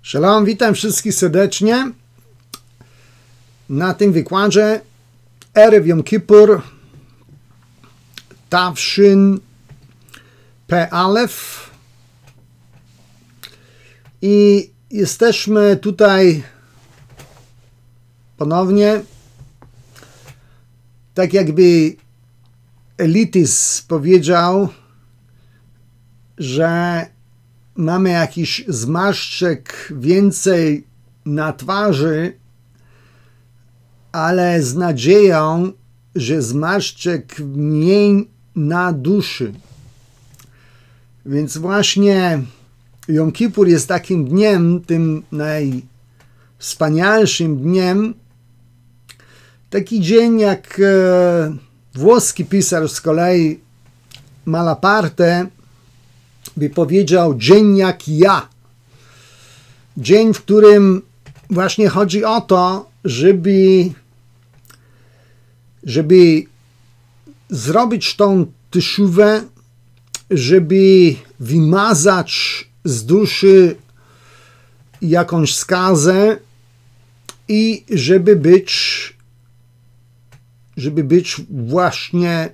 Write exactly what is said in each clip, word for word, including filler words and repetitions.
Shalom, witam wszystkich serdecznie na tym wykładzie Erev Yom Kippur Tavshin P Alef i jesteśmy tutaj ponownie, tak jakby Elitis powiedział, że mamy jakiś zmarszczek więcej na twarzy, ale z nadzieją, że zmarszczek mniej na duszy. Więc właśnie Jom Kippur jest takim dniem, tym najwspanialszym dniem. Taki dzień jak e, włoski pisarz z kolei Malaparte by powiedział, dzień jak ja. Dzień, w którym właśnie chodzi o to, żeby, żeby zrobić tą tyszówę, żeby wymazać z duszy jakąś skazę i żeby być, żeby być właśnie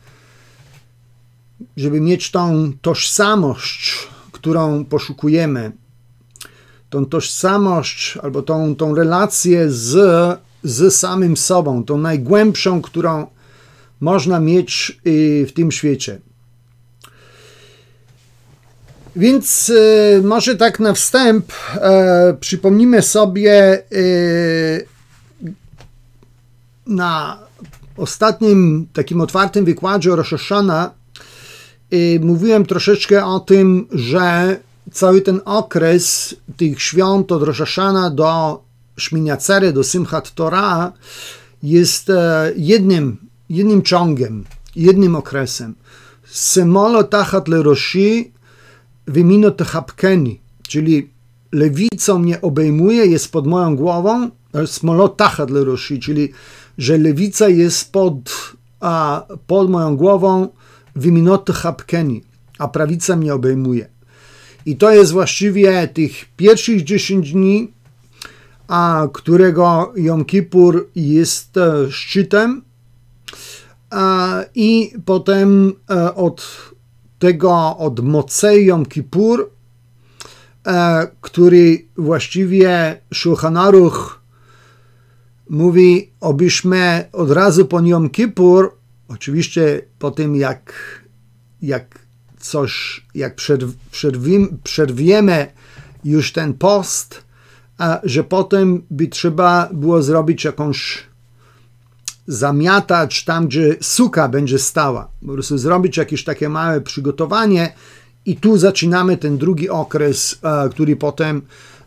żeby mieć tą tożsamość, którą poszukujemy, tą tożsamość albo tą, tą relację z, z samym sobą, tą najgłębszą, którą można mieć w tym świecie. Więc e, może tak na wstęp e, przypomnimy sobie e, na ostatnim takim otwartym wykładzie o Rosh Hashana I mówiłem troszeczkę o tym, że cały ten okres tych świąt od Rosh Hashana do Shmini Atzeret, do Simchat Torah jest jednym, jednym ciągiem, jednym okresem. Semolo tachat leroshi vimino techapkeni, czyli lewica mnie obejmuje, jest pod moją głową, smolo tachat leroshi, czyli że lewica jest pod, a, pod moją głową, Viminot chapkeni, a prawica mnie obejmuje. I to jest właściwie tych pierwszych dziesięć dni, a którego Jom Kippur jest szczytem, a, i potem a, od tego, od Motzei Jom Kippur, a, który właściwie Shulchan Aruch mówi, obyśmy od razu po Jom Kippur, oczywiście po tym, jak, jak coś, jak przerwim, przerwiemy już ten post, a że potem by trzeba było zrobić jakąś zamiatacz tam, gdzie suka będzie stała. Po prostu zrobić jakieś takie małe przygotowanie i tu zaczynamy ten drugi okres, który potem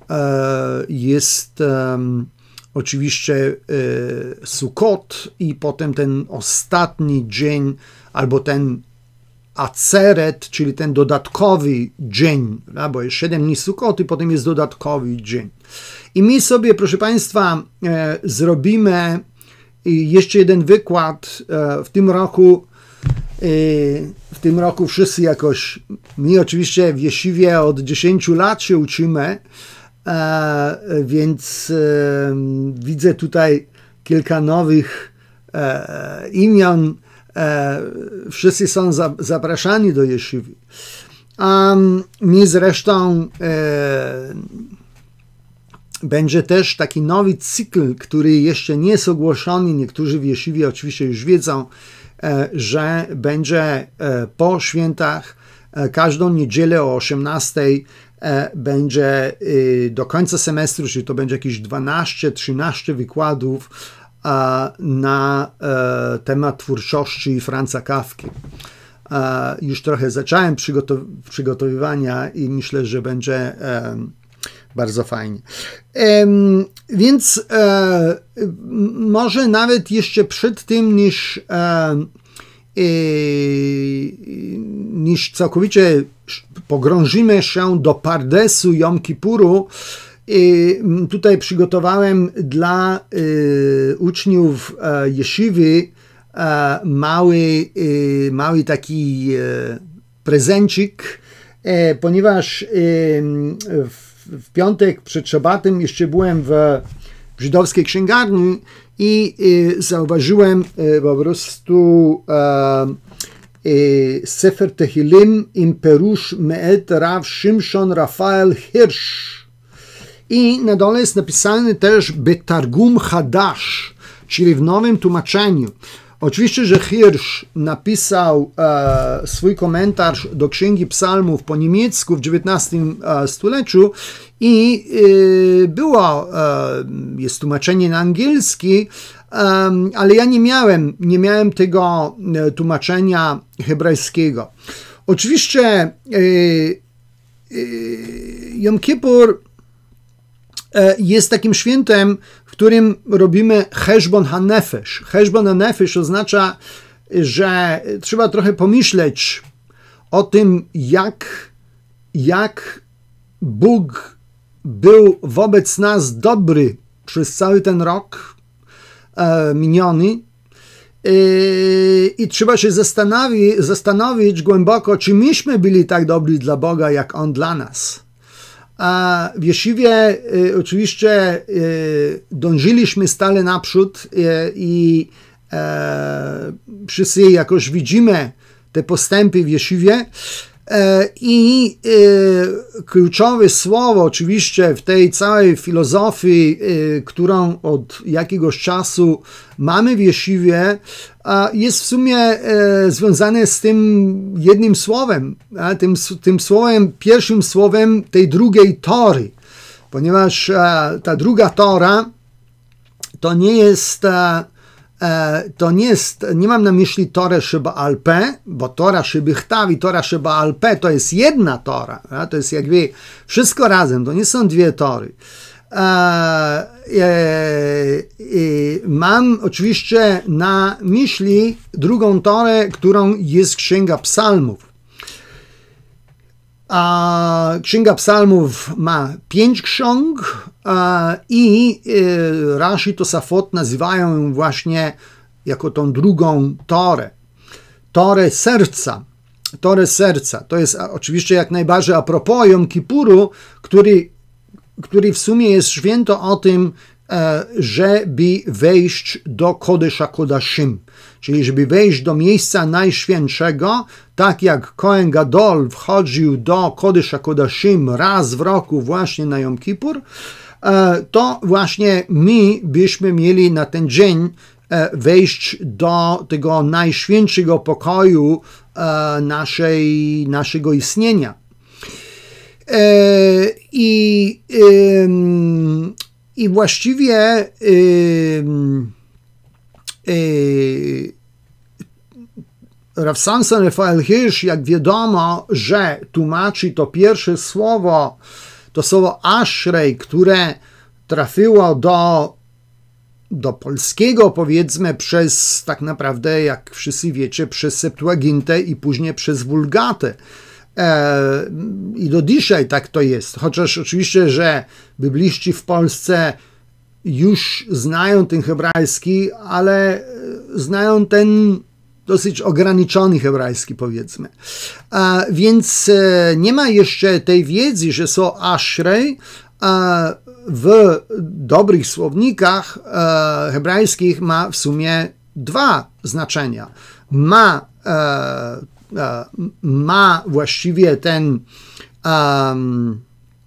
jest oczywiście e, Sukkot i potem ten ostatni dzień, albo ten Atzeret, czyli ten dodatkowy dzień, bo jest siedem dni Sukkot i potem jest dodatkowy dzień. I my sobie, proszę Państwa, e, zrobimy jeszcze jeden wykład e, w tym roku. E, w tym roku wszyscy jakoś, my oczywiście w Jeszywie od dziesięciu lat się uczymy, E, więc e, widzę tutaj kilka nowych e, imion. E, wszyscy są za, zapraszani do Jeszywy. A mi zresztą e, będzie też taki nowy cykl, który jeszcze nie jest ogłoszony. Niektórzy w Jeszywie oczywiście już wiedzą, e, że będzie e, po świętach e, każdą niedzielę o osiemnastej będzie do końca semestru, czyli to będzie jakieś dwanaście trzynaście wykładów na temat twórczości Franza Kafki. Już trochę zacząłem przygotow przygotowywania i myślę, że będzie bardzo fajnie. Więc może nawet jeszcze przed tym, niż niż całkowicie pogrążymy się do Pardesu Jom Kippuru, tutaj przygotowałem dla uczniów Jeszywy mały, mały taki prezencik, ponieważ w piątek przed szabatem jeszcze byłem w żydowskiej księgarni i zauważyłem po prostu Sefer Tehilim im Perush Me'et Rav Shimshon Rafael Hirsch. I na dole jest napisane też Betargum Hadash, czyli w nowym tłumaczeniu. Oczywiście, że Hirsch napisał e, swój komentarz do Księgi Psalmów po niemiecku w dziewiętnastym e, stuleciu i e, było, e, jest tłumaczenie na angielski, e, ale ja nie miałem, nie miałem tego e, tłumaczenia hebrajskiego. Oczywiście e, e, Jom Kippur jest takim świętem, w którym robimy cheshbon hanefesh. Cheshbon hanefesh oznacza, że trzeba trochę pomyśleć o tym, jak, jak Bóg był wobec nas dobry przez cały ten rok e, miniony. E, I trzeba się zastanowić, zastanowić głęboko, czy myśmy byli tak dobrzy dla Boga, jak On dla nas. A w Jeszywie y, oczywiście y, dążyliśmy stale naprzód y, i y, wszyscy jakoś widzimy te postępy w Jeszywie. I kluczowe słowo oczywiście w tej całej filozofii, którą od jakiegoś czasu mamy w Jeszywie, jest w sumie związane z tym jednym słowem, tym, tym słowem, pierwszym słowem tej drugiej Tory, ponieważ ta druga Tora to nie jest to nie jest, nie mam na myśli Torę Sheba'al Peh, bo Tora Shebichtav i Tora Sheba'al Peh to jest jedna Tora, to jest jakby wszystko razem, to nie są dwie Tory. E, e, e, mam oczywiście na myśli drugą Torę, którą jest Księga Psalmów. A Księga Psalmów ma pięć ksiąg a, i e, Rashi Tosafot nazywają ją właśnie jako tą drugą Torę. Torę serca. Torę serca. To jest oczywiście jak najbardziej a propos Jom Kippuru, który, który w sumie jest święto o tym, e, żeby wejść do Kodesh HaKodashim. Czyli żeby wejść do miejsca najświętszego, tak jak Kohen Gadol wchodził do Kodesh HaKodashim raz w roku właśnie na Jom Kippur, to właśnie my byśmy mieli na ten dzień wejść do tego najświętszego pokoju naszej, naszego istnienia. I, i właściwie Rav Samson Rafael Hirsch, jak wiadomo, że tłumaczy to pierwsze słowo, to słowo Ashrei, które trafiło do, do polskiego, powiedzmy, przez tak naprawdę, jak wszyscy wiecie, przez Septuagintę i później przez Wulgatę. E, I do dzisiaj tak to jest. Chociaż oczywiście, że bibliści w Polsce już znają ten hebrajski, ale znają ten dosyć ograniczony hebrajski, powiedzmy. A więc e, nie ma jeszcze tej wiedzy, że są Ashrei. A w dobrych słownikach e, hebrajskich ma w sumie dwa znaczenia. Ma, e, e, ma właściwie ten um,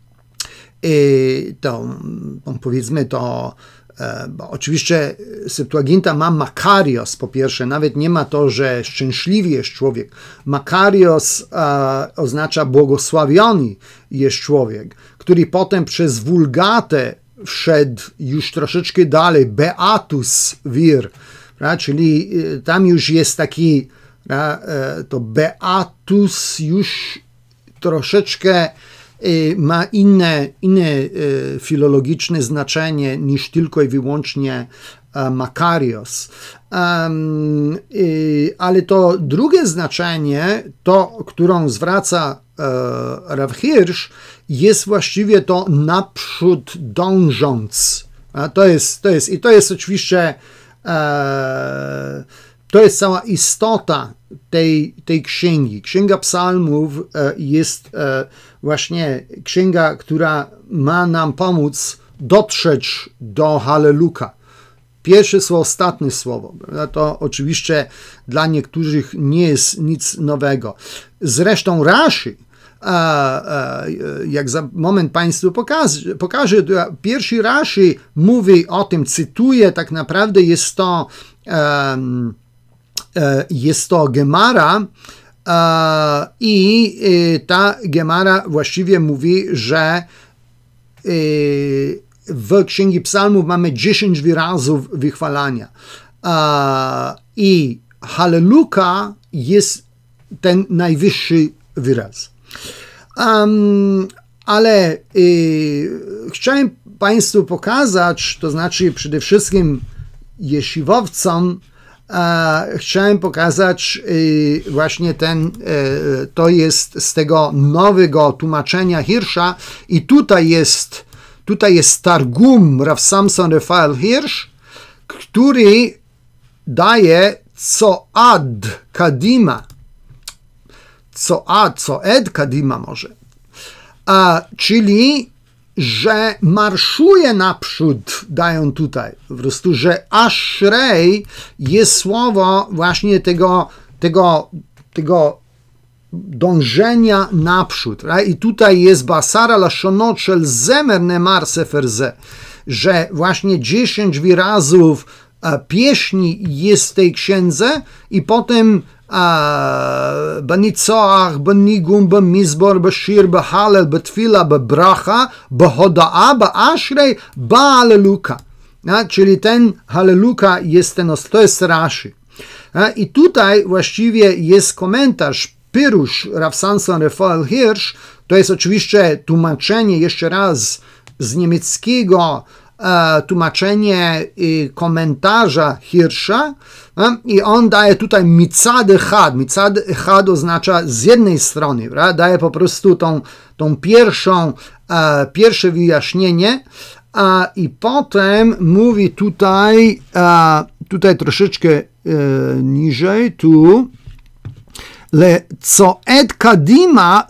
to, powiedzmy to, bo oczywiście Septuaginta ma Makarios po pierwsze, nawet nie ma to, że szczęśliwy jest człowiek. Makarios e, oznacza błogosławiony jest człowiek, który potem przez Wulgatę wszedł już troszeczkę dalej, Beatus vir, prawda? Czyli tam już jest taki, e, to Beatus już troszeczkę ma inne, inne filologiczne znaczenie niż tylko i wyłącznie Makarios. Um, ale to drugie znaczenie, to, którą zwraca uh, Rav Hirsch, jest właściwie to naprzód dążąc. A to jest, to jest, i to jest oczywiście uh, to jest cała istota tej, tej księgi. Księga Psalmów jest właśnie księga, która ma nam pomóc dotrzeć do Halleluja. Pierwsze słowo, ostatnie słowo. To oczywiście dla niektórych nie jest nic nowego. Zresztą Rashi, jak za moment Państwu pokaże, pokaże pierwszy Rashi mówi o tym, cytuje, tak naprawdę jest to jest to Gemara i ta Gemara właściwie mówi, że w Księgi Psalmów mamy dziesięć wyrazów wychwalania i Halleluja jest ten najwyższy wyraz. Um, ale y, chciałem Państwu pokazać, to znaczy przede wszystkim jesiwowcom, e, chciałem pokazać y, właśnie ten, y, to jest z tego nowego tłumaczenia Hirsza i tutaj jest, tutaj jest Targum Rav Samson Raphael Hirsch, który daje co ad kadima, co ad, co ed kadima może, a, czyli, że marszuje naprzód, dają tutaj, po prostu, że ashrej jest słowo właśnie tego, tego, tego dążenia naprzód. Right? I tutaj jest basara lashonot shel zemer nemar sefer ze, że właśnie dziesięć wyrazów a, pieśni jest w tej księdze i potem בניצוח, בניגון, במזמור, בשיר, בהלל, בתפילה, בברכה, בהודאה, באשרי, בהללויה. Czyli ten Halleluja jest ten, to jest Rashi. I tutaj właściwie jest komentarz, Pirush Rav Samson Raphael Hirsch, to jest oczywiście tłumaczenie jeszcze raz z niemieckiego, tłumaczenie komentarza Hirscha i on daje tutaj mitzad echad. Mitzad echad oznacza z jednej strony, prawda? Daje po prostu tą, tą pierwszą, pierwsze wyjaśnienie i potem mówi tutaj, tutaj troszeczkę niżej, tu le co ed kadima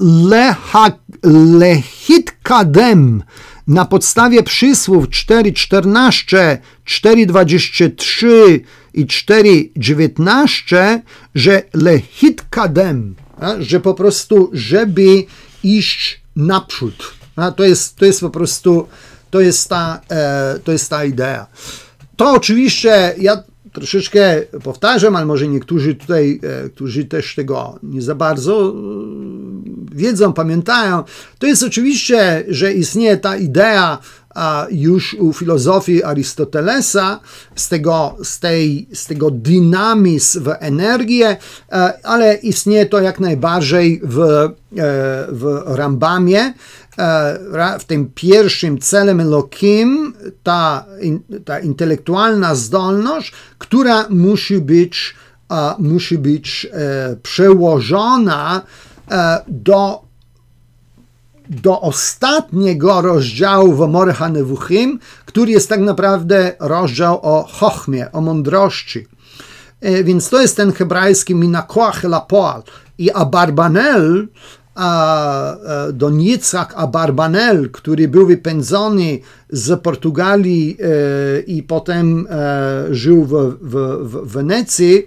lehit kadem. Na podstawie przysłów cztery czternaście, cztery dwadzieścia trzy i cztery dziewiętnaście, że lehit kadem, że po prostu, żeby iść naprzód. To jest, to jest po prostu, to jest ta, to jest ta idea. To oczywiście, ja troszeczkę powtarzam, ale może niektórzy tutaj, którzy też tego nie za bardzo wiedzą, pamiętają, to jest oczywiście, że istnieje ta idea a, już u filozofii Arystotelesa z tego, z tej, z tego dynamizm w energię, ale istnieje to jak najbardziej w, w Rambamie, w tym pierwszym celem Elokim, ta, ta intelektualna zdolność, która musi być, musi być przełożona do, do ostatniego rozdziału w Moreh HaNevuchim, który jest tak naprawdę rozdział o chochmie, o mądrości. Więc to jest ten hebrajski minakoach el hapoal. I Abarbanel, do Yitzhak Abarbanel, który był wypędzony z Portugalii i potem żył w, w, w Wenecji.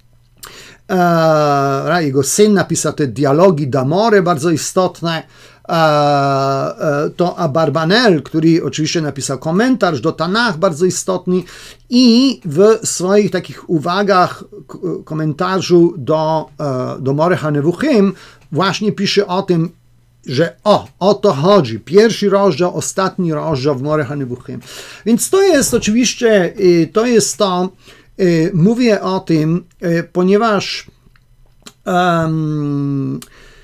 Jego syn napisał te dialogi d'amore bardzo istotne. To Abarbanel, który oczywiście napisał komentarz do Tanach bardzo istotny i w swoich takich uwagach, komentarzu do, do Moreh HaNevuchim właśnie pisze o tym, że o, o to chodzi. Pierwszy rozdział, ostatni rozdział w Moreh HaNevuchim. Więc to jest oczywiście, to jest to, mówię o tym, ponieważ um,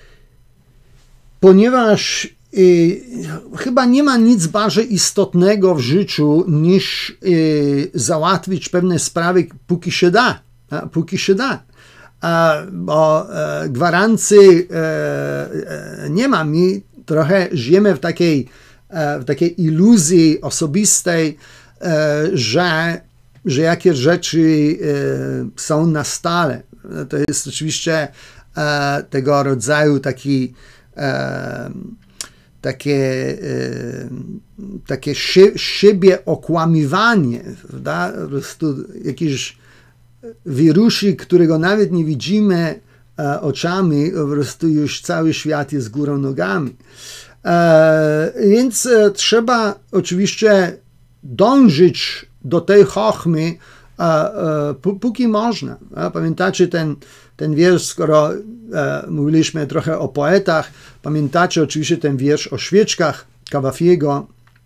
ponieważ y, chyba nie ma nic bardziej istotnego w życiu niż y, załatwić pewne sprawy, póki się da. A, póki się da. A, bo e, gwarancji e, e, nie ma. My trochę żyjemy w takiej, e, w takiej iluzji osobistej, e, że że jakie rzeczy są na stole. To jest oczywiście tego rodzaju taki takie, takie siebie okłamywanie, prawda? Po prostu jakiś wirusik, którego nawet nie widzimy oczami, po prostu już cały świat jest górą nogami. Więc trzeba oczywiście dążyć do tej chochmy, póki można. Pamiętacie ten, ten wiersz, skoro mówiliśmy trochę o poetach, pamiętacie oczywiście ten wiersz o świeczkach Kawafiego,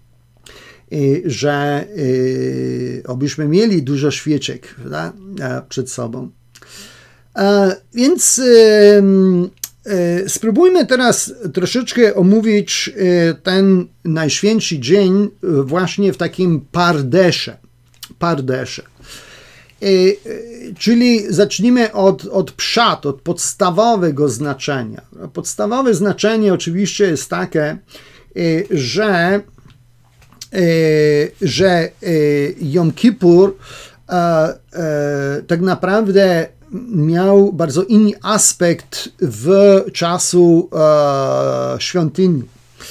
że obyśmy mieli dużo świeczek, prawda, przed sobą. Więc spróbujmy teraz troszeczkę omówić ten najświętszy dzień właśnie w takim pardesze. pardesze. Czyli zacznijmy od, od przad, od podstawowego znaczenia. Podstawowe znaczenie oczywiście jest takie, że, że Jom Kippur tak naprawdę miał bardzo inny aspekt w czasu świątyni.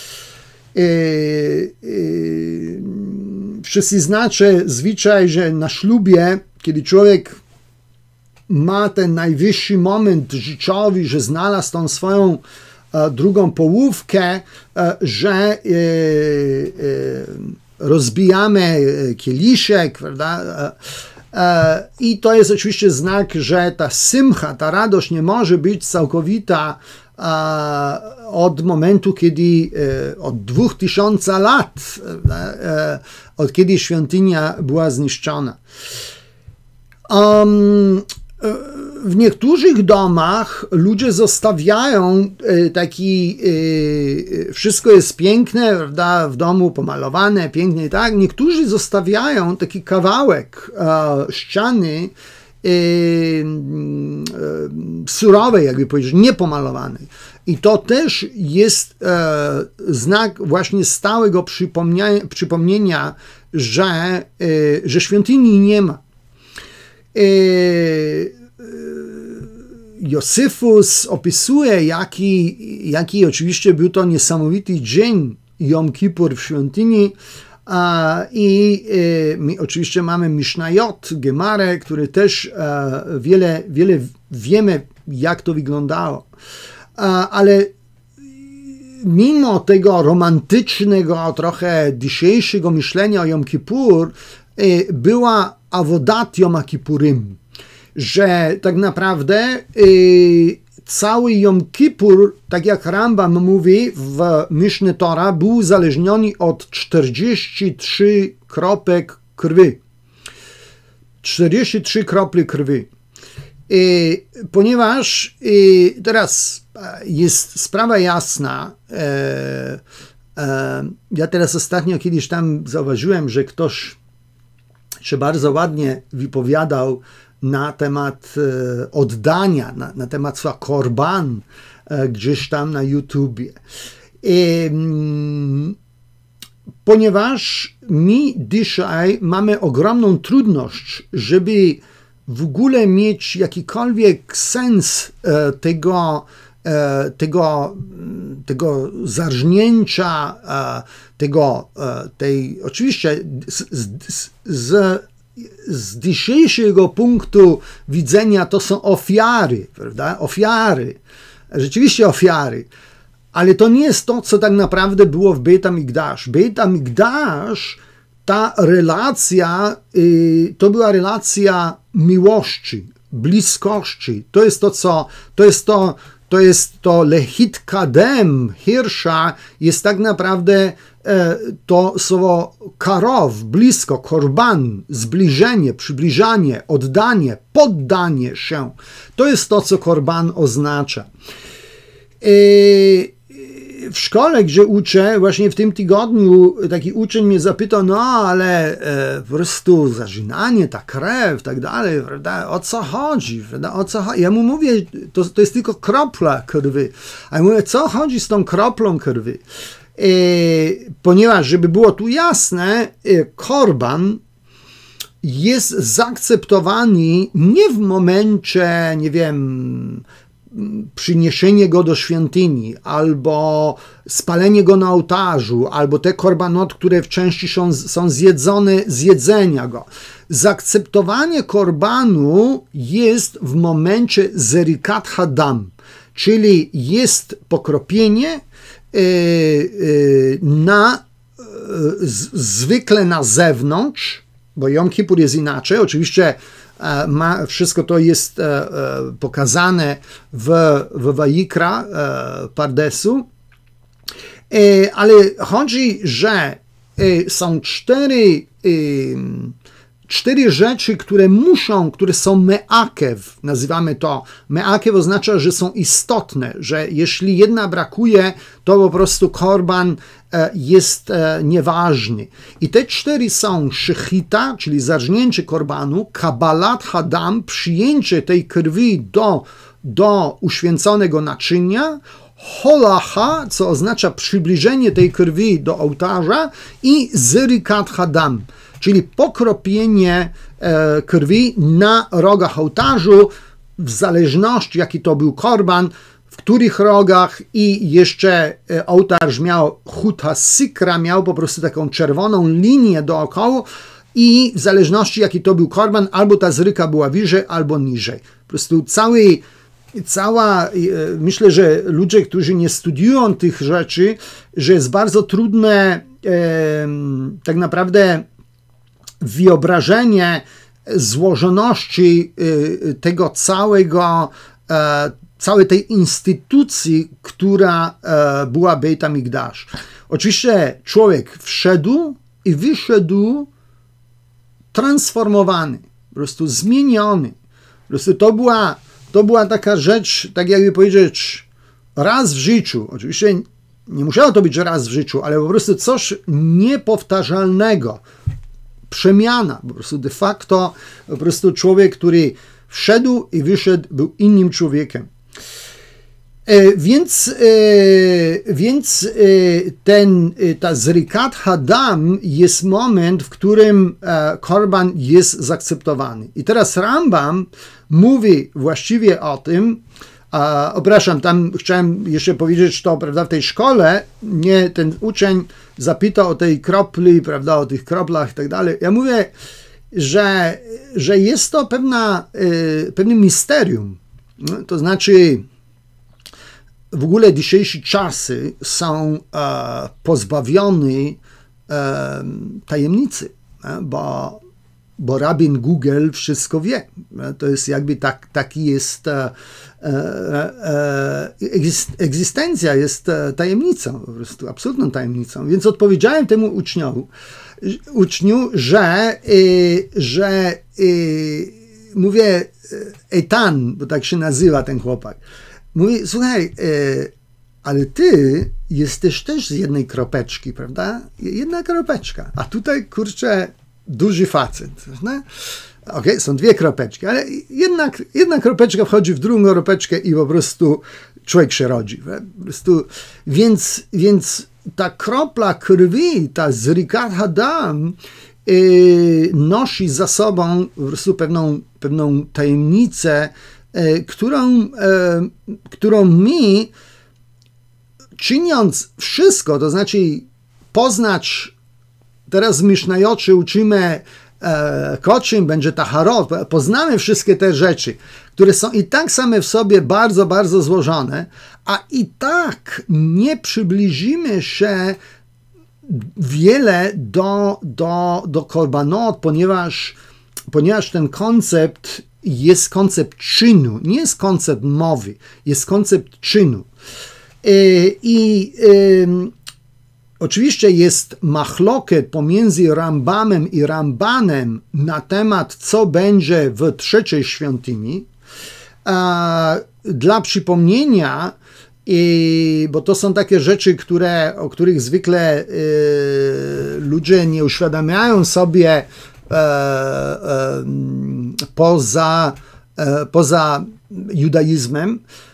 Wszyscy znacie zwyczaj, że na ślubie, kiedy człowiek ma ten najwyższy moment życiowy, że znalazł tą swoją drugą połówkę, że rozbijamy kieliszek, prawda? I to jest oczywiście znak, że ta simcha, ta radość nie może być całkowita od momentu, kiedy od dwóch tysięcy lat, od kiedy świątynia była zniszczona. Um, w niektórych domach ludzie zostawiają taki, wszystko jest piękne, prawda, w domu pomalowane, pięknie, tak. Niektórzy zostawiają taki kawałek ściany surowej, jakby powiedzieć, niepomalowanej. I to też jest znak właśnie stałego przypomnienia, przypomnienia że, że świątyni nie ma. Josyfus opisuje, jaki, jaki oczywiście był to niesamowity dzień Jom Kippur w świątyni, i my oczywiście mamy Mishnayot, Gemarę, który też wiele, wiele wiemy, jak to wyglądało. Ale mimo tego romantycznego, trochę dzisiejszego myślenia o Jom Kippur, była avodat Jom Kippurim, że tak naprawdę cały Jom Kippur, tak jak Rambam mówi w Mishneh Torah, był uzależniony od czterdziestu trzech kropek krwi. czterdzieści trzy krople krwi. Ponieważ teraz jest sprawa jasna, ja teraz ostatnio kiedyś tam zauważyłem, że ktoś się bardzo ładnie wypowiadał na temat oddania, na, na temat słowa korban gdzieś tam na YouTubie. Ponieważ my dzisiaj mamy ogromną trudność, żeby w ogóle mieć jakikolwiek sens tego, tego, tego zarżnięcia, tego, tej, oczywiście z, z, z, z dzisiejszego punktu widzenia to są ofiary, prawda? Ofiary, rzeczywiście ofiary, ale to nie jest to, co tak naprawdę było w Beit HaMikdash. Beit HaMikdash, ta relacja, to była relacja miłości, bliskości. To jest to, co, to jest to, to jest to lehit kadem, hirsza, jest tak naprawdę to słowo karow, blisko, korban, zbliżenie, przybliżanie, oddanie, poddanie się. To jest to, co korban oznacza. W szkole, gdzie uczę, właśnie w tym tygodniu taki uczeń mnie zapytał, no ale e, po prostu zażynanie, ta krew, tak dalej, prawda, o co chodzi, prawda, o co chodzi? Ja mu mówię, to, to jest tylko kropla krwi. A ja mówię, co chodzi z tą kroplą krwi? E, ponieważ, żeby było tu jasne, e, korban jest zaakceptowany nie w momencie, nie wiem, przyniesienie go do świątyni, albo spalenie go na ołtarzu, albo te korbanot, które w części są, są zjedzone z jedzenia go. Zaakceptowanie korbanu jest w momencie zerikat hadam, czyli jest pokropienie yy, yy, na, yy, z, zwykle na zewnątrz, bo Jom Kippur jest inaczej, oczywiście Ma, wszystko to jest e, e, pokazane w, w Wajikra e, Pardesu, e, ale chodzi, że e, są cztery, e, cztery rzeczy, które muszą, które są meakew, nazywamy to. Meakew oznacza, że są istotne, że jeśli jedna brakuje, to po prostu korban jest nieważny. I te cztery są szechita, czyli zarżnięcie korbanu, kabalat hadam, przyjęcie tej krwi do, do uświęconego naczynia, holacha, co oznacza przybliżenie tej krwi do ołtarza, i zerikat hadam, czyli pokropienie e, krwi na rogach ołtarzu, w zależności jaki to był korban, w których rogach, i jeszcze ołtarz miał chuta sikra, miał po prostu taką czerwoną linię dookoła, i w zależności jaki to był korban, albo ta zryka była wyżej, albo niżej. Po prostu cały, cała, myślę, że ludzie, którzy nie studiują tych rzeczy, że jest bardzo trudne e, tak naprawdę wyobrażenie złożoności e, tego całego e, całej tej instytucji, która e, była Beit HaMikdash. Oczywiście człowiek wszedł i wyszedł transformowany, po prostu zmieniony. Po prostu to była, to była taka rzecz, tak jakby powiedzieć, raz w życiu. Oczywiście nie musiało to być raz w życiu, ale po prostu coś niepowtarzalnego. Przemiana, po prostu de facto, po prostu człowiek, który wszedł i wyszedł, był innym człowiekiem. E, więc e, więc e, ten, ta zrikat hadam jest moment, w którym e, korban jest zaakceptowany. I teraz Rambam mówi właściwie o tym, a, przepraszam, tam chciałem jeszcze powiedzieć to, prawda, w tej szkole, nie, ten uczeń zapytał o tej kropli, prawda, o tych kroplach i tak dalej. Ja mówię, że, że jest to pewna, e, pewne misterium. No, to znaczy, w ogóle dzisiejsze czasy są e, pozbawione e, tajemnicy, e, bo, bo rabin Google wszystko wie. E, to jest jakby tak, taki jest e, e, egzystencja jest tajemnicą, po prostu absolutną tajemnicą. Więc odpowiedziałem temu uczniowi, uczniu, że, e, że e, mówię, Eitan, bo tak się nazywa ten chłopak. Mówi, słuchaj, e, ale ty jesteś też z jednej kropeczki, prawda? Jedna kropeczka, a tutaj, kurczę, duży facet. No? Okej, okay, są dwie kropeczki, ale jedna, jedna kropeczka wchodzi w drugą kropeczkę i po prostu człowiek się rodzi. Po prostu, więc, więc ta kropla krwi, ta zrikat hadam, e, nosi za sobą po prostu pewną, pewną tajemnicę, Którą, którą my, czyniąc wszystko, to znaczy poznać, teraz w Misznajocie uczymy koczym, będzie taharot, poznamy wszystkie te rzeczy, które są i tak same w sobie bardzo, bardzo złożone, a i tak nie przybliżymy się wiele do, do, do korbanot, ponieważ, ponieważ ten koncept jest koncept czynu, nie jest koncept mowy, jest koncept czynu. I, i y, oczywiście jest machloket pomiędzy Rambamem i Rambanem na temat, co będzie w trzeciej świątyni. A, dla przypomnienia, i, bo to są takie rzeczy, które, o których zwykle y, ludzie nie uświadamiają sobie, E, e, poza, e, poza judaizmem,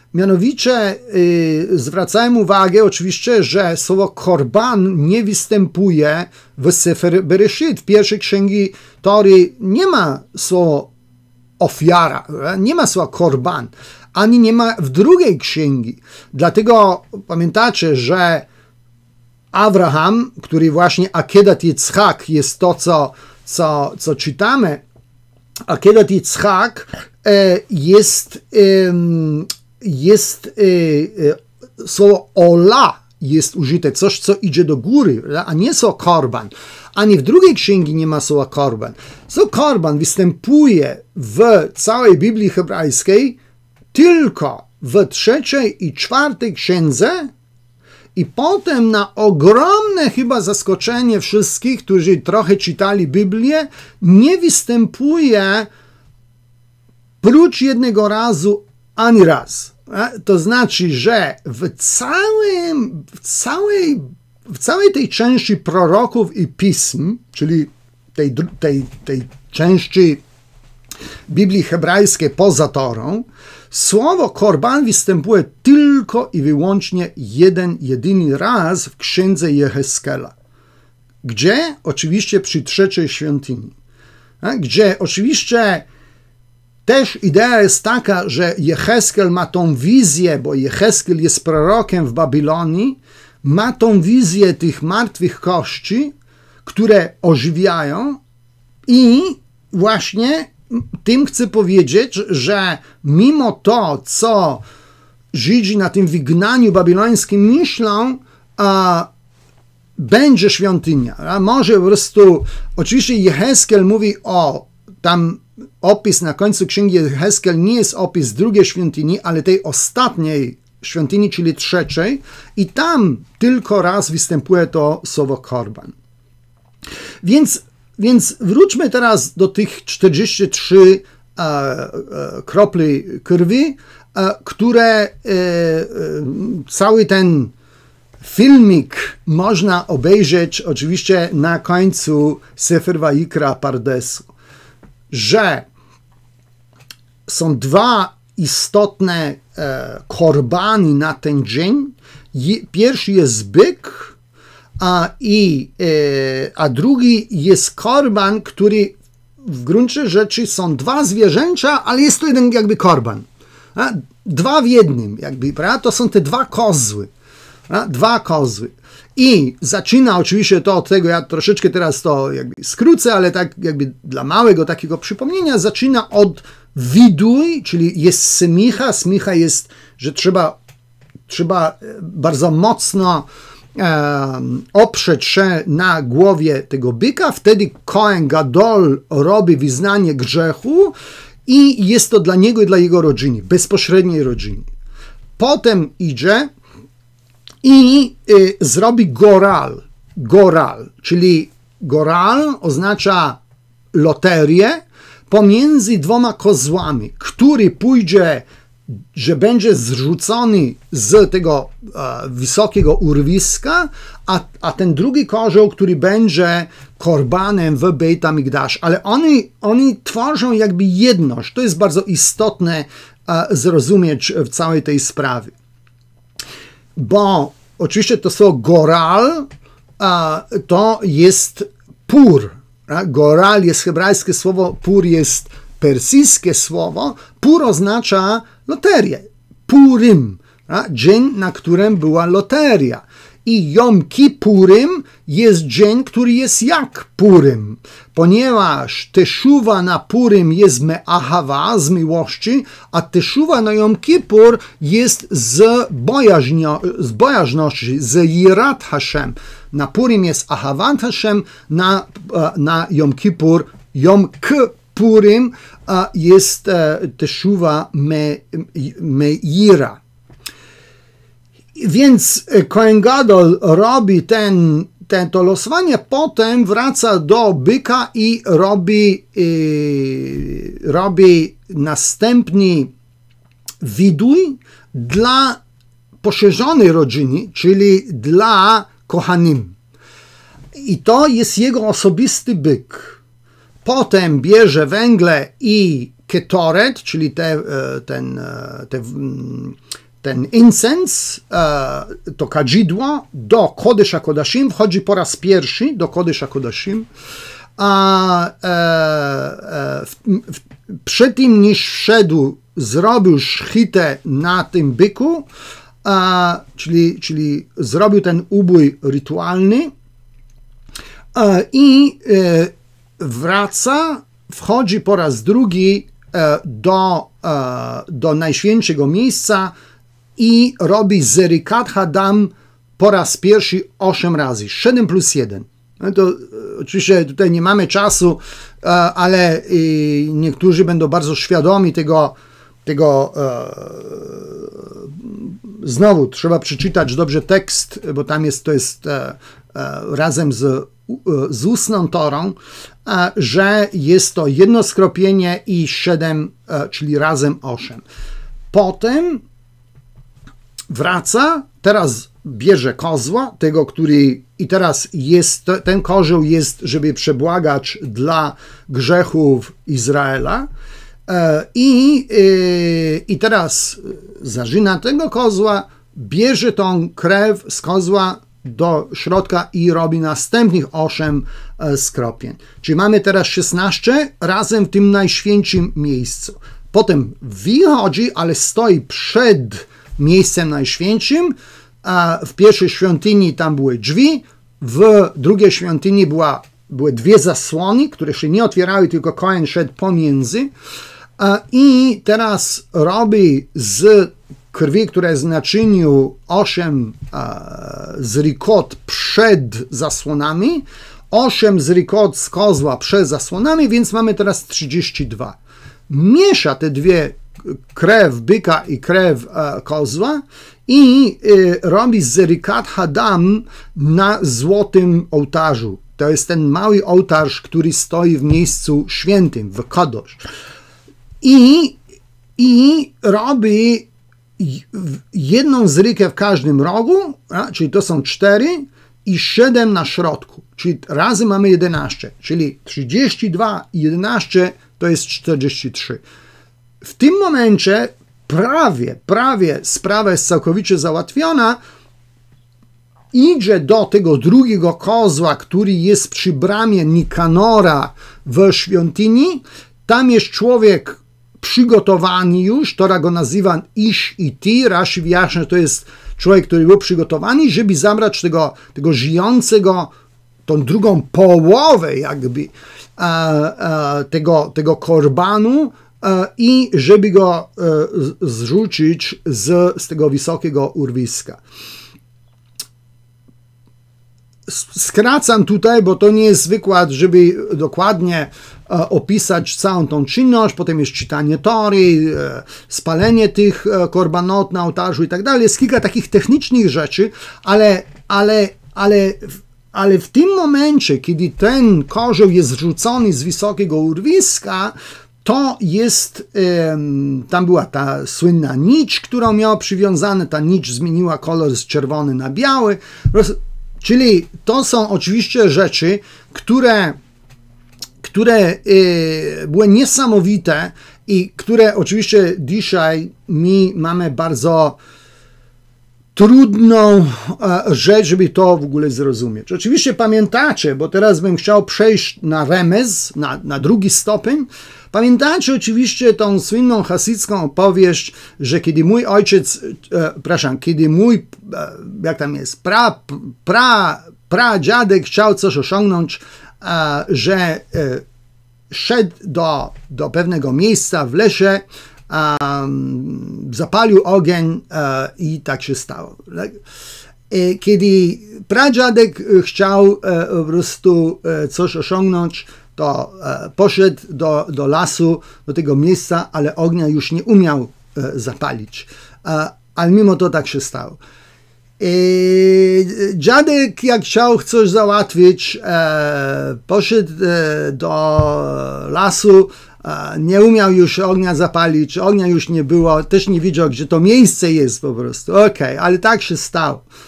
Mianowicie yy, zwracałem uwagę oczywiście, że słowo korban nie występuje w Sefer Bereshit. W pierwszej księgi Tory nie ma słowa ofiara, nie ma słowa korban, ani nie ma w drugiej księgi. Dlatego pamiętacie, że Abraham, który właśnie Akedat Yitzchak jest to, co, co, co czytamy, Akedat Yitzchak e, jest, e, jest e, słowo ola jest użyte, coś, co idzie do góry, a nie słowo korban. Ani w drugiej księgi nie ma słowa korban. Słowo korban występuje w całej Biblii hebrajskiej tylko w trzeciej i czwartej księdze i potem na ogromne chyba zaskoczenie wszystkich, którzy trochę czytali Biblię, nie występuje prócz jednego razu ani raz. To znaczy, że w, całym, w, całej, w całej tej części proroków i pism, czyli tej, tej, tej części Biblii hebrajskiej poza Torą, słowo korban występuje tylko i wyłącznie jeden, jedyny raz w księdze Jehezkela. Gdzie? Oczywiście przy trzeciej świątyni. Gdzie oczywiście też idea jest taka, że Jehezkel ma tą wizję, bo Jehezkel jest prorokiem w Babilonii, ma tą wizję tych martwych kości, które ożywiają i właśnie tym chcę powiedzieć, że mimo to, co Żydzi na tym wygnaniu babilońskim myślą, a będzie świątynia. A może po prostu, oczywiście Jehezkel mówi o, tam opis na końcu księgi Jehezkel nie jest opis drugiej świątyni, ale tej ostatniej świątyni, czyli trzeciej, i tam tylko raz występuje to słowo korban. Więc Więc wróćmy teraz do tych czterdziestu trzech e, e, kropli krwi, e, które e, e, cały ten filmik można obejrzeć oczywiście na końcu Sefer Vayikra Pardesu, że są dwa istotne e, korbany na ten dzień. Je, pierwszy jest byk, A, i, e, a drugi jest korban, który w gruncie rzeczy są dwa zwierzęcia, ale jest to jeden jakby korban. A, dwa w jednym, jakby, prawda? To są te dwa kozły. A, dwa kozły. I zaczyna oczywiście to od tego, ja troszeczkę teraz to jakby skrócę, ale tak jakby dla małego takiego przypomnienia, zaczyna od widuj, czyli jest smicha. Smicha jest, że trzeba, trzeba bardzo mocno Um, oprzeć się na głowie tego byka, wtedy Kohen Gadol robi wyznanie grzechu i jest to dla niego i dla jego rodziny, bezpośredniej rodziny. Potem idzie i y, zrobi goral. Goral, czyli goral oznacza loterię pomiędzy dwoma kozłami, który pójdzie, że będzie zrzucony z tego e, wysokiego urwiska, a, a ten drugi kozioł, który będzie korbanem w Beit HaMikdash. Ale oni, oni tworzą jakby jedność. To jest bardzo istotne e, zrozumieć w całej tej sprawie. Bo oczywiście to słowo goral e, to jest pur. E? Goral jest hebrajskie słowo, pur jest persyjskie słowo. Pur oznacza loterię. Purim, a? Dzień, na którym była loteria. I Jom Kippurim jest dzień, który jest jak Purim, ponieważ teszuwa na Purim jest me'ahawa, z miłości, a teszuwa na Jom Kippur jest z, bojaźnio, z bojaźności, z Yirat Hashem. Na Purim jest ahavat Hashem, na, na Jom Kippur, Jom Kippurim jest teszuwa me, me Yira. Więc Kohen Gadol robi ten, ten, to losowanie, potem wraca do byka i robi, yy, robi następny widuj dla poszerzonej rodziny, czyli dla kohanim. I to jest jego osobisty byk. Potem bierze węgle i ketoret, czyli te, ten, te, ten incens, to kadzidło do Kodesh HaKodashim wchodzi po raz pierwszy do Kodesh HaKodashim, a w, w, przed tym niż wszedł, zrobił szchitę na tym byku, a, czyli, czyli zrobił ten ubój rytualny a, i e, wraca, wchodzi po raz drugi e, do, e, do najświętszego miejsca i robi Zerikat Hadam po raz pierwszy osiem razy, siedem plus jeden. No to oczywiście tutaj nie mamy czasu, e, ale e, niektórzy będą bardzo świadomi tego, tego e, znowu trzeba przeczytać dobrze tekst, bo tam jest, to jest e, e, razem z, e, z ustną Torą, e, że jest to jedno skropienie i siedem, e, czyli razem osiem. Potem wraca, teraz bierze kozła, tego, który i teraz jest, ten kozioł jest, żeby przebłagać dla grzechów Izraela. I, I teraz zarzyna tego kozła, bierze tą krew z kozła do środka i robi następnych osiem skropień. Czyli mamy teraz szesnaście razem w tym najświętszym miejscu. Potem wychodzi, ale stoi przed miejscem najświętszym. W pierwszej świątyni tam były drzwi, w drugiej świątyni była, były dwie zasłony, które się nie otwierały, tylko Kohen szedł pomiędzy. I teraz robi z krwi, która jest w naczyniu osiem zrikot przed zasłonami, osiem zrikot z kozła przed zasłonami, więc mamy teraz trzydzieści dwa. Miesza te dwie, krew byka i krew kozła i robi Zerikat Hadam na złotym ołtarzu. To jest ten mały ołtarz, który stoi w miejscu świętym, w Kadosh. I, I robi jedną zrykę w każdym rogu, a, czyli to są cztery i siedem na środku, czyli razem mamy jedenaście, czyli trzydzieści dwa i jedenaście to jest czterdzieści trzy. W tym momencie prawie, prawie sprawa jest całkowicie załatwiona, idzie do tego drugiego kozła, który jest przy bramie Nikanora w świątyni, tam jest człowiek przygotowany już, Tora go nazywa Ish i Ti, Rashi wyjaśnia, że to jest człowiek, który był przygotowany, żeby zabrać tego, tego żyjącego, tą drugą połowę jakby a, a, tego, tego korbanu a, i żeby go a, zrzucić z, z tego wysokiego urwiska. Skracam tutaj, bo to nie jest wykład, żeby dokładnie e, opisać całą tą czynność, potem jest czytanie Tory, e, spalenie tych e, korbanot na ołtarzu i tak dalej. Jest kilka takich technicznych rzeczy, ale, ale, ale, ale w tym momencie, kiedy ten kozioł jest zrzucony z wysokiego urwiska, to jest, e, tam była ta słynna nić, którą miał przywiązane, ta nić zmieniła kolor z czerwony na biały. Czyli to są oczywiście rzeczy, które, które y, były niesamowite i które oczywiście dzisiaj my mamy bardzo trudną e, rzecz, żeby to w ogóle zrozumieć. Oczywiście pamiętacie, bo teraz bym chciał przejść na remez, na, na drugi stopień. Pamiętacie oczywiście tą słynną hasycką opowieść, że kiedy mój ojciec, e, przepraszam, kiedy mój, e, jak tam jest, pra, pra, pra dziadek chciał coś osiągnąć, e, że e, szedł do, do pewnego miejsca w lesie, Um, zapalił ogień e, i tak się stało. E, kiedy pradziadek chciał e, po prostu e, coś osiągnąć, to e, poszedł do, do lasu, do tego miejsca, ale ognia już nie umiał e, zapalić. E, ale mimo to tak się stało. E, dziadek, jak chciał coś załatwić, e, poszedł e, do lasu, nie umiał już ognia zapalić, ognia już nie było, też nie widział, gdzie to miejsce jest po prostu. Okej, okay, ale tak się stało.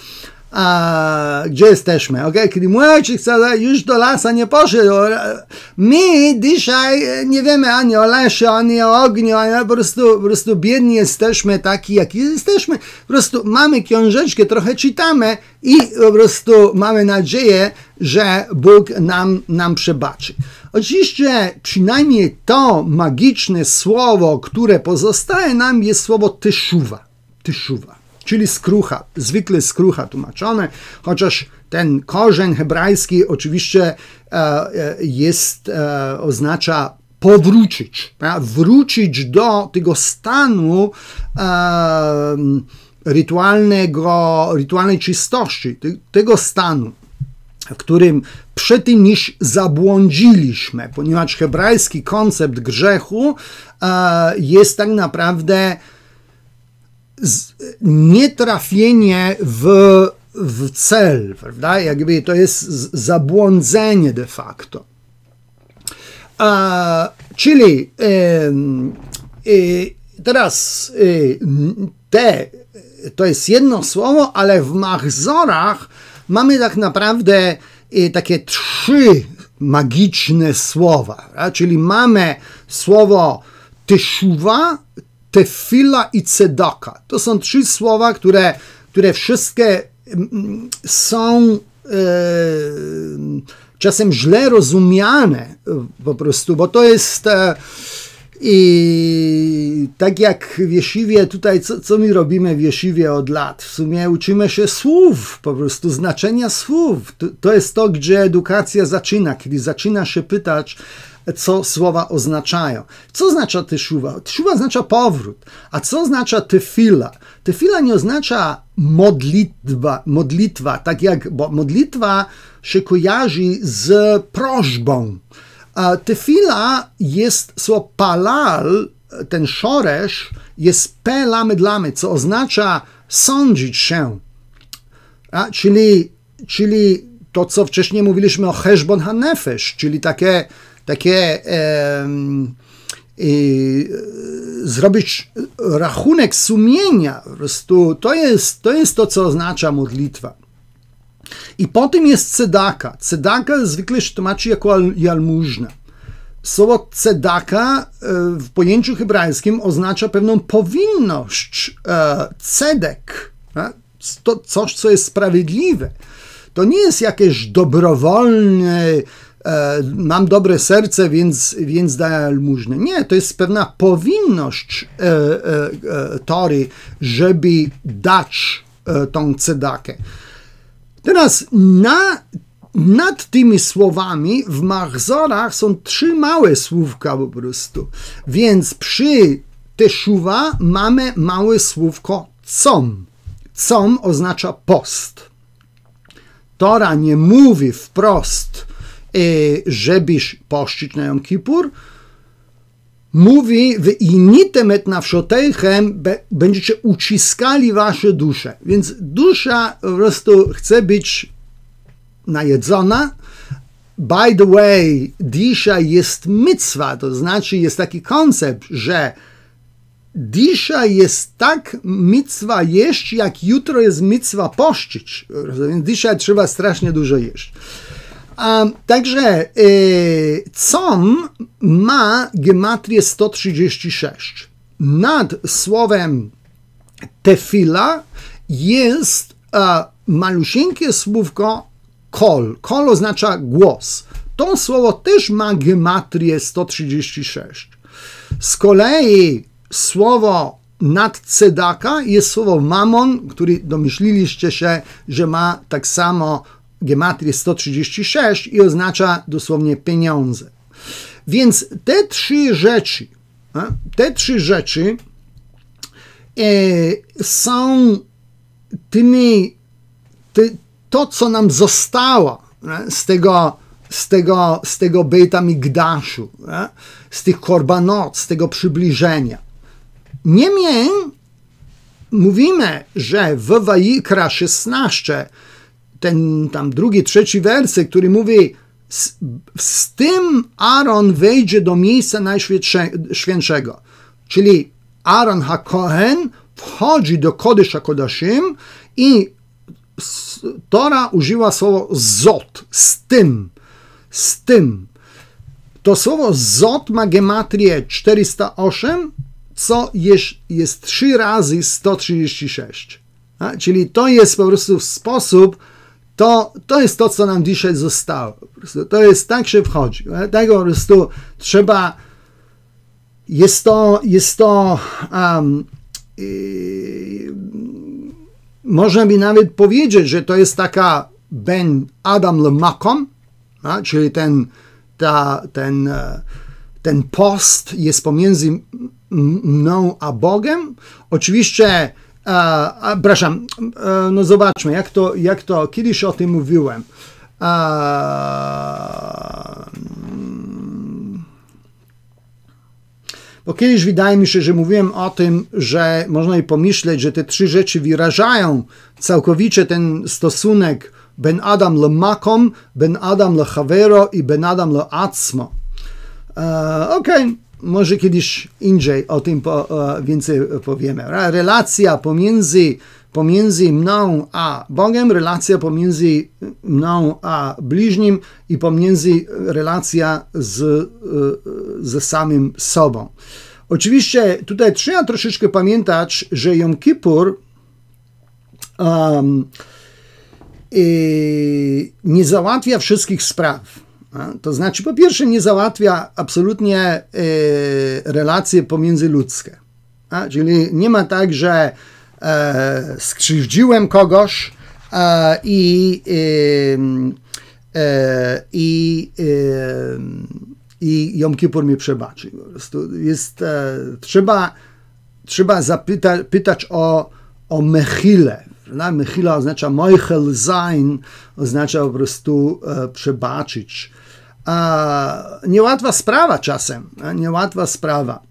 A, gdzie jesteśmy? Okay? Kiedy mój ojciec już do lasa nie poszedł, my dzisiaj nie wiemy ani o lesie, ani o ogniu, ani po prostu, po prostu biedni jesteśmy, taki jaki jesteśmy. Po prostu mamy książeczkę, trochę czytamy i po prostu mamy nadzieję, że Bóg nam, nam przebaczy. Oczywiście przynajmniej to magiczne słowo, które pozostaje nam, jest słowo teshuva. Teshuva. Czyli skrucha, zwykle skrucha tłumaczone, chociaż ten korzeń hebrajski oczywiście e, jest, e, oznacza powrócić, prawda? Wrócić do tego stanu e, rytualnego, rytualnej czystości, te, tego stanu, w którym przed tym niż zabłądziliśmy, ponieważ hebrajski koncept grzechu e, jest tak naprawdę nietrafienie w, w cel, prawda? Jakby to jest zabłądzenie de facto. E, czyli e, e, teraz e, te, to jest jedno słowo, ale w Machzorach mamy tak naprawdę e, takie trzy magiczne słowa, prawda? Czyli mamy słowo teshuva, tefila i tzedaka. To są trzy słowa, które, które wszystkie są e, czasem źle rozumiane po prostu, bo to jest e, i tak jak w Jeszywie tutaj, co, co my robimy w Jeszywie od lat? W sumie uczymy się słów, po prostu znaczenia słów. To, to jest to, gdzie edukacja zaczyna, kiedy zaczyna się pytać, co słowa oznaczają. Co oznacza teshuva? Teshuva oznacza powrót. A co oznacza tefila? Tefila nie oznacza modlitwa, modlitwa, tak jak, bo modlitwa się kojarzy z prośbą. A tefila jest słowo palal, ten szoresz jest pe lamed lamed, co oznacza sądzić się. A, czyli, czyli to, co wcześniej mówiliśmy o cheshbon hanefesh, czyli takie takie e, e, zrobić rachunek sumienia, po prostu to jest, to jest to, co oznacza modlitwa. I potem jest tzedaka. Tzedaka zwykle się tłumaczy jako jalmużna. Słowo tzedaka w pojęciu hebrajskim oznacza pewną powinność, tzedek, to coś, co jest sprawiedliwe. To nie jest jakieś dobrowolne, mam dobre serce, więc, więc daję almużnę. Nie, to jest pewna powinność e, e, e, Tory, żeby dać e, tą cedakę. Teraz na, nad tymi słowami w Machzorach są trzy małe słówka po prostu. Więc przy teshuva mamy małe słówko com. Com oznacza post. Tora nie mówi wprost, żebyś pościć na Jom Kippur, mówi, wy initem et nafszoteichem, będziecie uciskali wasze dusze. Więc dusza po prostu chce być najedzona. By the way, dzisiaj jest mitzwa, to znaczy jest taki koncept, że dzisiaj jest tak mitzwa jeść, jak jutro jest mitzwa pościć. Więc dzisiaj trzeba strasznie dużo jeść. Um, także y, com ma gematrię sto trzydzieści sześć. Nad słowem tefila jest uh, malusieńkie słówko kol. Kol oznacza głos. To słowo też ma gematrię sto trzydzieści sześć. Z kolei słowo nad tzedaka jest słowo mamon, który domyśliliście się, że ma tak samo gematrię sto trzydzieści sześć i oznacza dosłownie pieniądze. Więc te trzy rzeczy, te trzy rzeczy e, są tymi, ty, to co nam zostało nie? z tego, z tego, z tego Bejta Migdaszu, nie? z tych korbanot, z tego przybliżenia. Niemniej mówimy, że w Wajikra szesnaście ten tam drugi, trzeci werset, który mówi z, z tym Aaron wejdzie do miejsca najświętszego. Czyli Aaron HaKohen wchodzi do Kodesh HaKodashim i Tora użyła słowo zot, z tym, z tym. To słowo zot ma gematrię czterysta osiem, co jest, jest trzy razy sto trzydzieści sześć. A? Czyli to jest po prostu sposób, to, to jest to, co nam dzisiaj zostało. Po prostu to jest, tak się wchodzi. Tego po prostu trzeba, jest to, jest to um, yy, można by nawet powiedzieć, że to jest taka ben Adam le makom, a? Czyli ten, ta, ten, ten post jest pomiędzy mną a Bogiem. Oczywiście, a, a, przepraszam, a, no zobaczmy, jak to, jak to, kiedyś o tym mówiłem. A, bo kiedyś wydaje mi się, że mówiłem o tym, że można i pomyśleć, że te trzy rzeczy wyrażają całkowicie ten stosunek ben Adam le makom, ben Adam le chavero i ben Adam le atzmo. E, Okej, okay. Może kiedyś indziej o tym po, e, więcej powiemy. Relacja pomiędzy, pomiędzy mną a Bogiem, relacja pomiędzy mną a bliźnim i pomiędzy relacja z, e, ze samym sobą. Oczywiście tutaj trzeba troszeczkę pamiętać, że Jom Kippur um, i nie załatwia wszystkich spraw. A? To znaczy, po pierwsze, nie załatwia absolutnie y, relacje pomiędzyludzkie. A? Czyli nie ma tak, że e, skrzywdziłem kogoś e, i, e, i, e, i Jom Kippur mi przebaczy. Po prostu jest, e, trzeba, trzeba zapytać pytać o, o mechilę. Mechila oznacza moichel sein, oznacza po prostu e, przebaczyć. E, niełatwa sprawa czasem, e, niełatwa sprawa.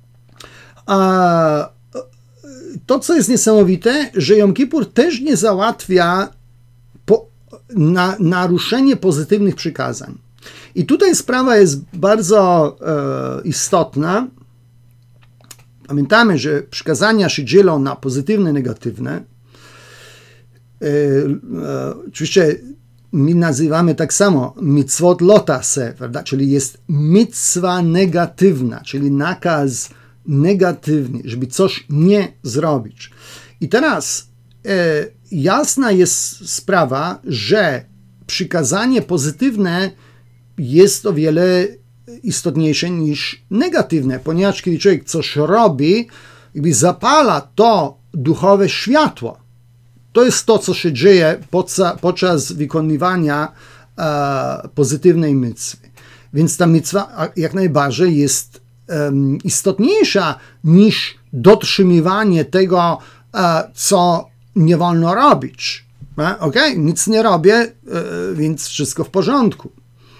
E, to, co jest niesamowite, że Jom Kippur też nie załatwia po, na, naruszenie pozytywnych przykazań. I tutaj sprawa jest bardzo e, istotna. Pamiętamy, że przykazania się dzielą na pozytywne i negatywne. E, e, oczywiście my nazywamy tak samo mitzvot lotase, prawda? Czyli jest mitzwa negatywna, czyli nakaz negatywny, żeby coś nie zrobić. I teraz e, jasna jest sprawa, że przykazanie pozytywne jest o wiele istotniejsze niż negatywne, ponieważ kiedy człowiek coś robi, jakby zapala to duchowe światło. To jest to, co się dzieje podczas, podczas wykonywania e, pozytywnej mitzwy. Więc ta mitzwa jak najbardziej jest um, istotniejsza niż dotrzymywanie tego, e, co nie wolno robić. E, ok, nic nie robię, e, więc wszystko w porządku.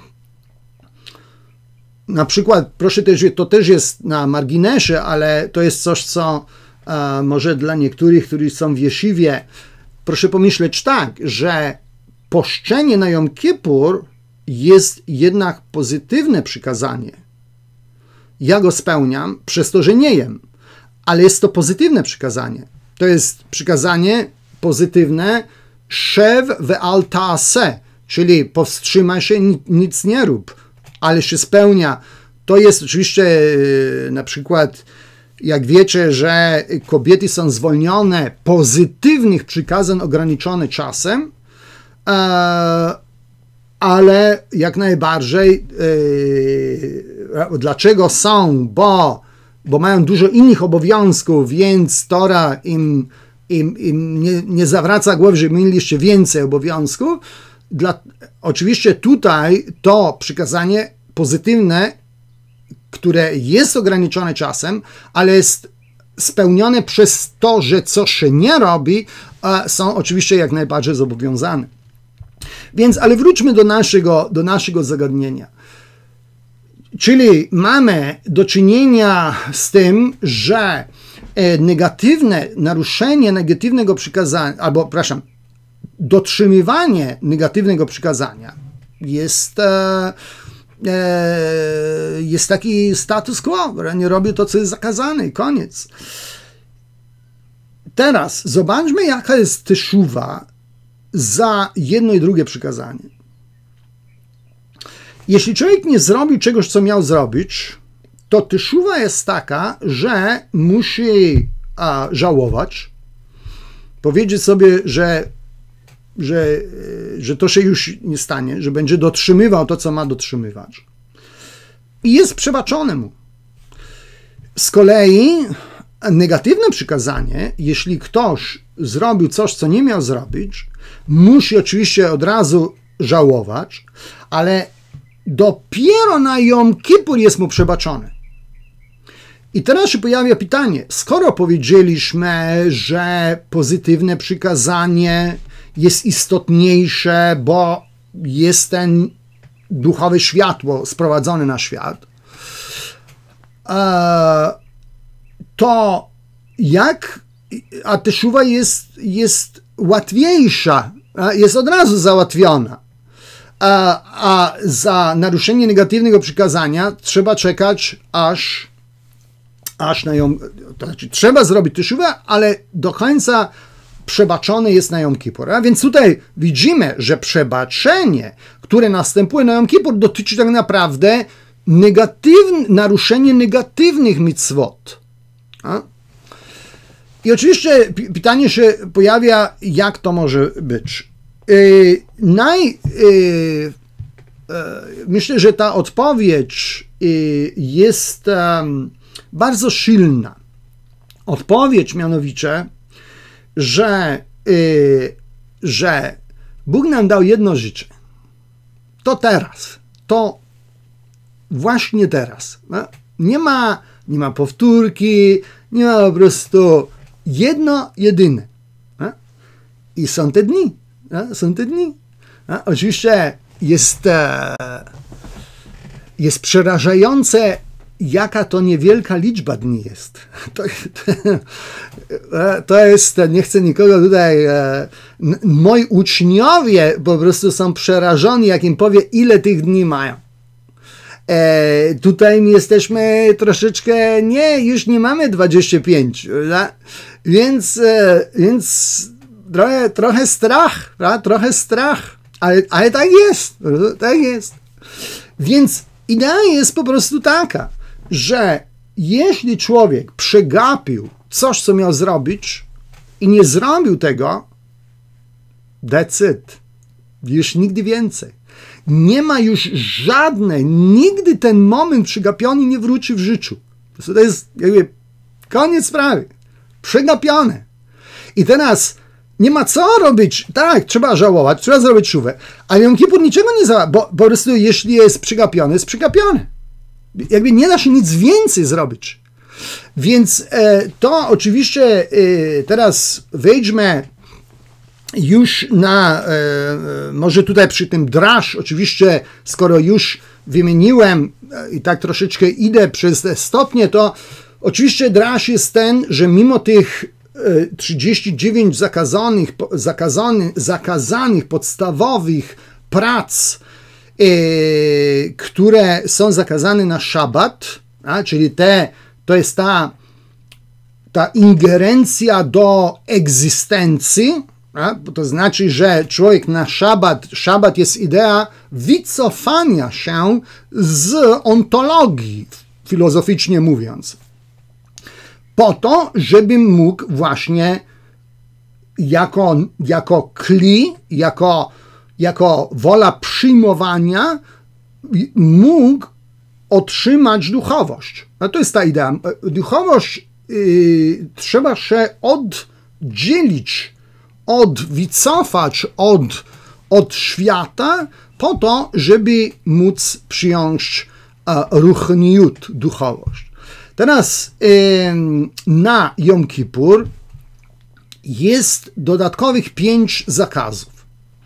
Na przykład, proszę też, to też jest na marginesie, ale to jest coś, co e, może dla niektórych, którzy są w jeszywie, proszę pomyśleć tak, że poszczenie na Jom Kippur jest jednak pozytywne przykazanie. Ja go spełniam przez to, że nie jem, ale jest to pozytywne przykazanie. To jest przykazanie pozytywne shev ve'al ta'aseh, czyli powstrzymaj się, nic nie rób, ale się spełnia. To jest oczywiście na przykład, jak wiecie, że kobiety są zwolnione pozytywnych przykazań ograniczone czasem, ale jak najbardziej dlaczego są? Bo, bo mają dużo innych obowiązków, więc Tora im, im, im nie, nie zawraca głowy, że mieliście więcej obowiązków. Dla, oczywiście tutaj to przykazanie pozytywne, które jest ograniczone czasem, ale jest spełnione przez to, że coś się nie robi, są oczywiście jak najbardziej zobowiązane. Więc, ale wróćmy do naszego, do naszego zagadnienia. Czyli mamy do czynienia z tym, że negatywne, naruszenie negatywnego przykazania, albo, przepraszam, dotrzymywanie negatywnego przykazania jest, e, e, jest taki status quo, nie robię to, co jest zakazane, koniec. Teraz zobaczmy, jaka jest teszuwa za jedno i drugie przykazanie. Jeśli człowiek nie zrobił czegoś, co miał zrobić, to teszuwa jest taka, że musi a, żałować, powiedzieć sobie, że, że, że to się już nie stanie, że będzie dotrzymywał to, co ma dotrzymywać. I jest przebaczone mu. Z kolei negatywne przykazanie, jeśli ktoś zrobił coś, co nie miał zrobić, musi oczywiście od razu żałować, ale dopiero na Jom Kippur jest mu przebaczone. I teraz się pojawia pytanie, skoro powiedzieliśmy, że pozytywne przykazanie jest istotniejsze, bo jest ten duchowe światło sprowadzone na świat, to jak, a teszuwa jest, jest łatwiejsza, jest od razu załatwiona, a, a za naruszenie negatywnego przykazania trzeba czekać aż, aż na ją, to znaczy trzeba zrobić teszuvę, ale do końca przebaczone jest na Jom Kippur. A więc tutaj widzimy, że przebaczenie, które następuje na Jom Kippur, dotyczy tak naprawdę negatywne, naruszenie negatywnych mitzvot. A? I oczywiście pytanie się pojawia, jak to może być. Yy, naj, yy, yy, myślę, że ta odpowiedź yy, jest yy, bardzo silna. Odpowiedź mianowicie, że, yy, że Bóg nam dał jedno życie. To teraz. To właśnie teraz. No? Nie ma, nie ma powtórki, nie ma po prostu jedno, jedyne. No? I są te dni. No? Są te dni. No? Oczywiście jest, e, jest przerażające, jaka to niewielka liczba dni jest. To, to, to jest, nie chcę nikogo tutaj, e, moi uczniowie po prostu są przerażeni, jak im powie, ile tych dni mają. E, tutaj jesteśmy troszeczkę, nie, już nie mamy dwadzieścia pięć, prawda? Więc, e, więc trochę, trochę strach, prawda? Trochę strach, ale, ale tak jest, tak jest. Więc idea jest po prostu taka, że jeśli człowiek przegapił coś, co miał zrobić i nie zrobił tego, that's it. Już nigdy więcej. Nie ma już żadnej, nigdy ten moment przegapiony nie wróci w życiu. To jest jakby koniec sprawy. Przegapione. I teraz nie ma co robić. Tak, trzeba żałować, trzeba zrobić szówę. Ale Jom Kippur niczego nie załatwi, bo po prostu jeśli jest przegapione, jest przegapione. Jakby nie da się nic więcej zrobić. Więc e, to oczywiście e, teraz wejdźmy już na, e, może tutaj przy tym draż, oczywiście skoro już wymieniłem e, i tak troszeczkę idę przez te stopnie, to oczywiście draż jest ten, że mimo tych e, trzydziestu dziewięciu zakazanych, zakazanych, zakazanych podstawowych prac, e, które są zakazane na szabat, a, czyli te, to jest ta, ta ingerencja do egzystencji, a, to znaczy, że człowiek na szabat, szabat jest idea wycofania się z ontologii, filozoficznie mówiąc, po to, żeby mógł właśnie jako, jako kli, jako, jako wola przyjmowania mógł otrzymać duchowość. No to jest ta idea. Duchowość yy, trzeba się oddzielić, od, wycofać od, od świata po to, żeby móc przyjąć uh, ruchniut, duchowość. Teraz yy, na Jom Kippur jest dodatkowych pięć zakazów.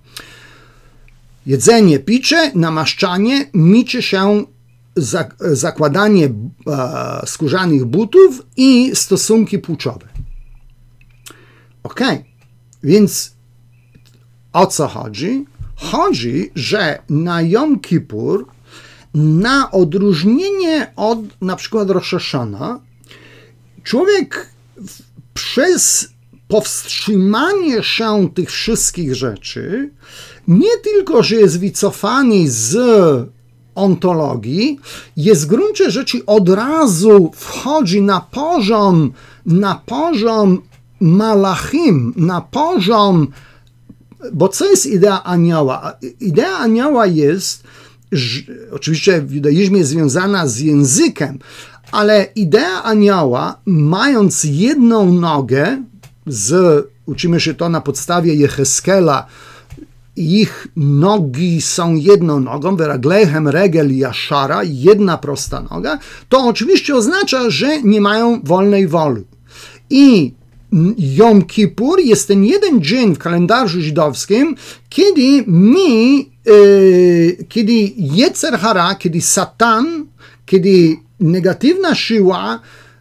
Jedzenie, picie, namaszczanie, mycie się, zak zakładanie e, skórzanych butów i stosunki płciowe. Ok, więc o co chodzi? Chodzi, że na Jom Kippur, na odróżnienie od na przykład Rosh Hashana, człowiek przez powstrzymanie się tych wszystkich rzeczy nie tylko, że jest wycofany z ontologii, jest w gruncie rzeczy od razu wchodzi na poziom, na poziom malachim, na poziom, bo co jest idea anioła? Idea anioła jest, że, oczywiście w judaizmie związana z językiem, ale idea anioła, mając jedną nogę, z, uczymy się to na podstawie Jecheskela, ich nogi są jedną nogą, veraglechem regel yashara, jedna prosta noga, to oczywiście oznacza, że nie mają wolnej woli. I Jom Kippur jest ten jeden dzień w kalendarzu żydowskim, kiedy my, e, kiedy Yetzer Hara, kiedy Satan, kiedy negatywna siła,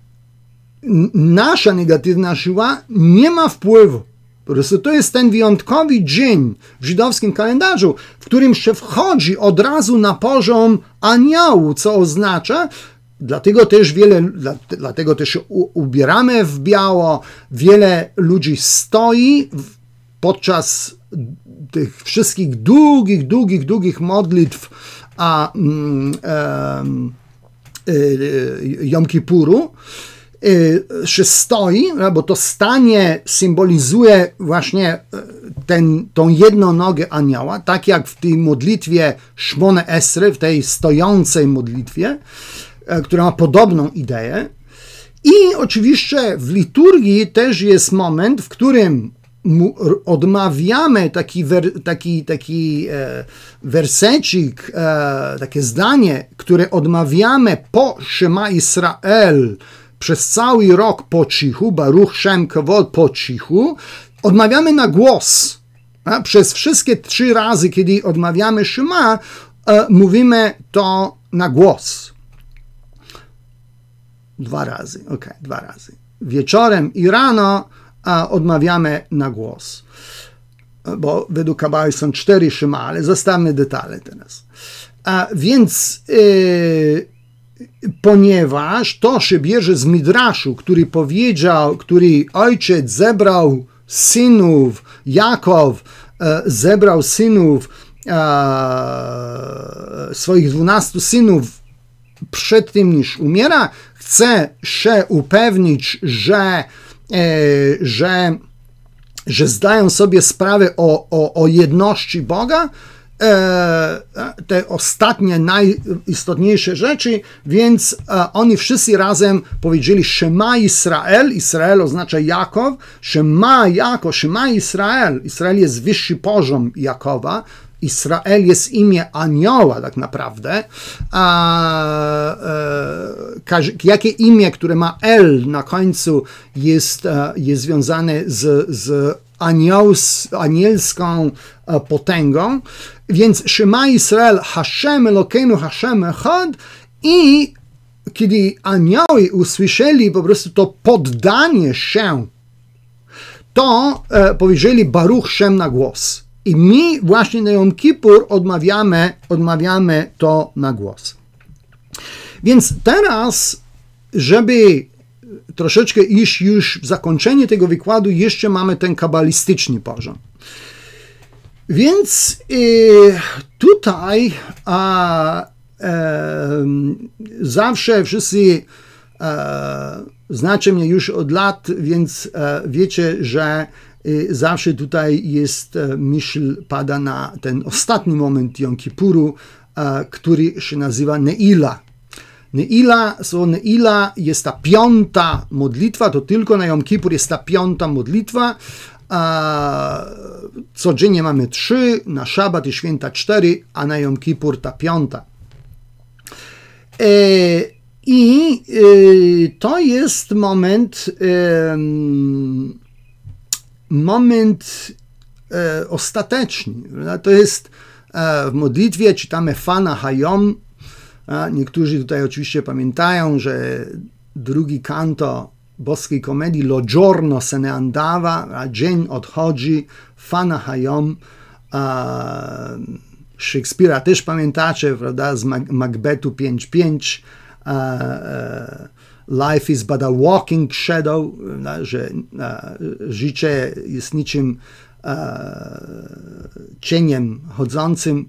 nasza negatywna siła nie ma wpływu. Po prostu to jest ten wyjątkowy dzień w żydowskim kalendarzu, w którym się wchodzi od razu na poziom aniołu, co oznacza, dlatego też wiele, dlatego też ubieramy w biało, wiele ludzi stoi podczas tych wszystkich długich, długich, długich modlitw a, um, um, Jom Kippuru, się stoi, bo to stanie symbolizuje właśnie ten, tą jedną nogę anioła, tak jak w tej modlitwie Shmone Esre, w tej stojącej modlitwie, która ma podobną ideę. I oczywiście w liturgii też jest moment, w którym odmawiamy taki, wer, taki, taki e, wersecik, e, takie zdanie, które odmawiamy po Shema Israel przez cały rok po cichu, Baruch Shem Kavod po cichu, odmawiamy na głos. A przez wszystkie trzy razy, kiedy odmawiamy Shema, e, mówimy to na głos. Dwa razy, ok, dwa razy. Wieczorem i rano a odmawiamy na głos. Bo według Kabały są cztery Shema, ale zostawmy detale teraz. A więc yy, ponieważ to się bierze z Midraszu, który powiedział, który ojciec zebrał synów, Jakow e, zebrał synów, e, swoich dwunastu synów przed tym, niż umiera, chce się upewnić, że, e, że, że zdają sobie sprawę o, o, o jedności Boga, te ostatnie, najistotniejsze rzeczy, więc oni wszyscy razem powiedzieli Shema Israel, Israel oznacza Jakow, Shema Jakow, Shema Israel, Israel jest wyższy poziom Jakowa, Israel jest imię anioła tak naprawdę, a, a, jakie imię, które ma El na końcu jest, jest związane z, z Aniels, anielską potęgą, więc Shema Israel, Hashem Elokeinu, Hashem Echad, i kiedy anioły usłyszeli po prostu to poddanie się, to e, powiedzieli Baruch Shem na głos. I my właśnie na Jom Kippur odmawiamy, odmawiamy to na głos. Więc teraz, żeby troszeczkę iść już w zakończenie tego wykładu, jeszcze mamy ten kabalistyczny poziom. Więc y, tutaj a, e, zawsze wszyscy e, znacie mnie już od lat, więc e, wiecie, że y, zawsze tutaj jest e, myśl pada na ten ostatni moment Jom Kippuru, e, który się nazywa Neila. Neila, so Neila jest ta piąta modlitwa, to tylko na Jom Kippur jest ta piąta modlitwa. A codziennie mamy trzy, na szabat i święta cztery, a na Jom Kippur ta piąta. E, I e, to jest moment, e, moment e, ostateczny. To jest e, w modlitwie czytamy Fana Hayom. A niektórzy tutaj oczywiście pamiętają, że drugi kanto boskiej komedii Lo giorno se ne andava, a dzień odchodzi, Fana Hayom. Szekspira też pamiętacie, prawda, z Macbethu pięć pięć. life is but a walking shadow, że życie jest niczym cieniem chodzącym.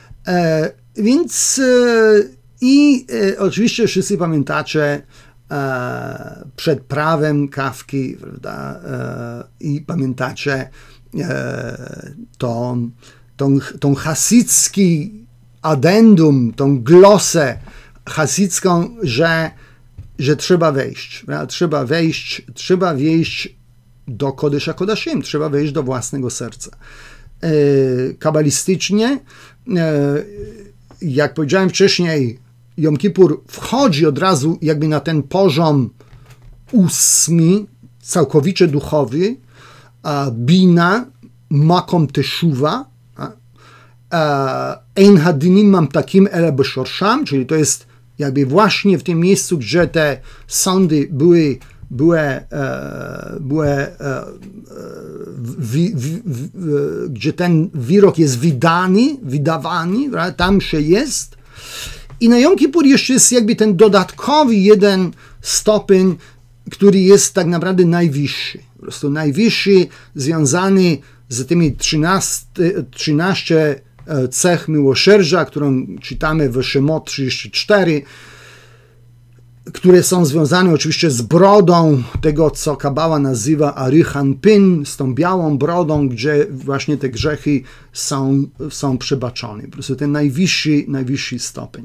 Więc i oczywiście wszyscy pamiętacie przed prawem Kafki, prawda? I pamiętacie tą, tą, tą hasycki addendum, tą glosę hasycką, że, że trzeba wejść, prawda? trzeba wejść, trzeba wejść do Kodesza Kodashim, trzeba wejść do własnego serca. Kabalistycznie, jak powiedziałem wcześniej, Jom Kippur wchodzi od razu jakby na ten poziom ósmy, całkowicie duchowy, bina, makom teshuva, ein hadinim mam takim ele b'shorsham, czyli to jest jakby właśnie w tym miejscu, gdzie te sądy były, były, były wi, wi, wi, gdzie ten wyrok jest wydany, wydawany, tam się jest. I na Jom Kippur jeszcze jest jakby ten dodatkowy jeden stopień, który jest tak naprawdę najwyższy. Po prostu najwyższy, związany z tymi trzynaście cech miłosierdzia, którą czytamy w Shemot trzydzieści cztery, które są związane oczywiście z brodą tego, co Kabała nazywa Arichan Pin, z tą białą brodą, gdzie właśnie te grzechy są, są przebaczone. Po prostu ten najwyższy, najwyższy stopień.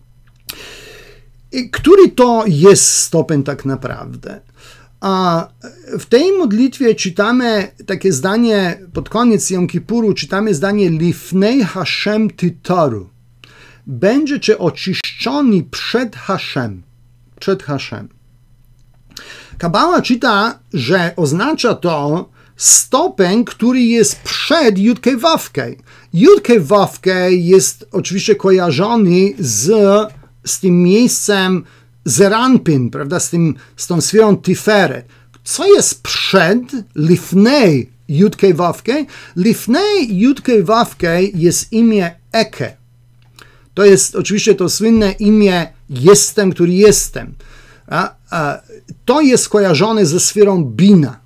I który to jest stopień tak naprawdę? A w tej modlitwie czytamy takie zdanie, pod koniec Jom Kippuru czytamy zdanie Lifnei Hashem Titaru. Będziecie oczyszczeni przed Hashem. Przed Hashem. Kabała czyta, że oznacza to stopień, który jest przed Judkej Wawkej. Judkej Wawkej jest oczywiście kojarzony z, z tym miejscem Zeranpin, prawda, z, tym, z tą sferą Tiferet. Co jest przed Lifnei Judkej Wawkej? Lifnei Judkej Wawkej jest imię Eke. To jest oczywiście to słynne imię jestem, który jestem. A, a, to jest skojarzone ze sferą Bina.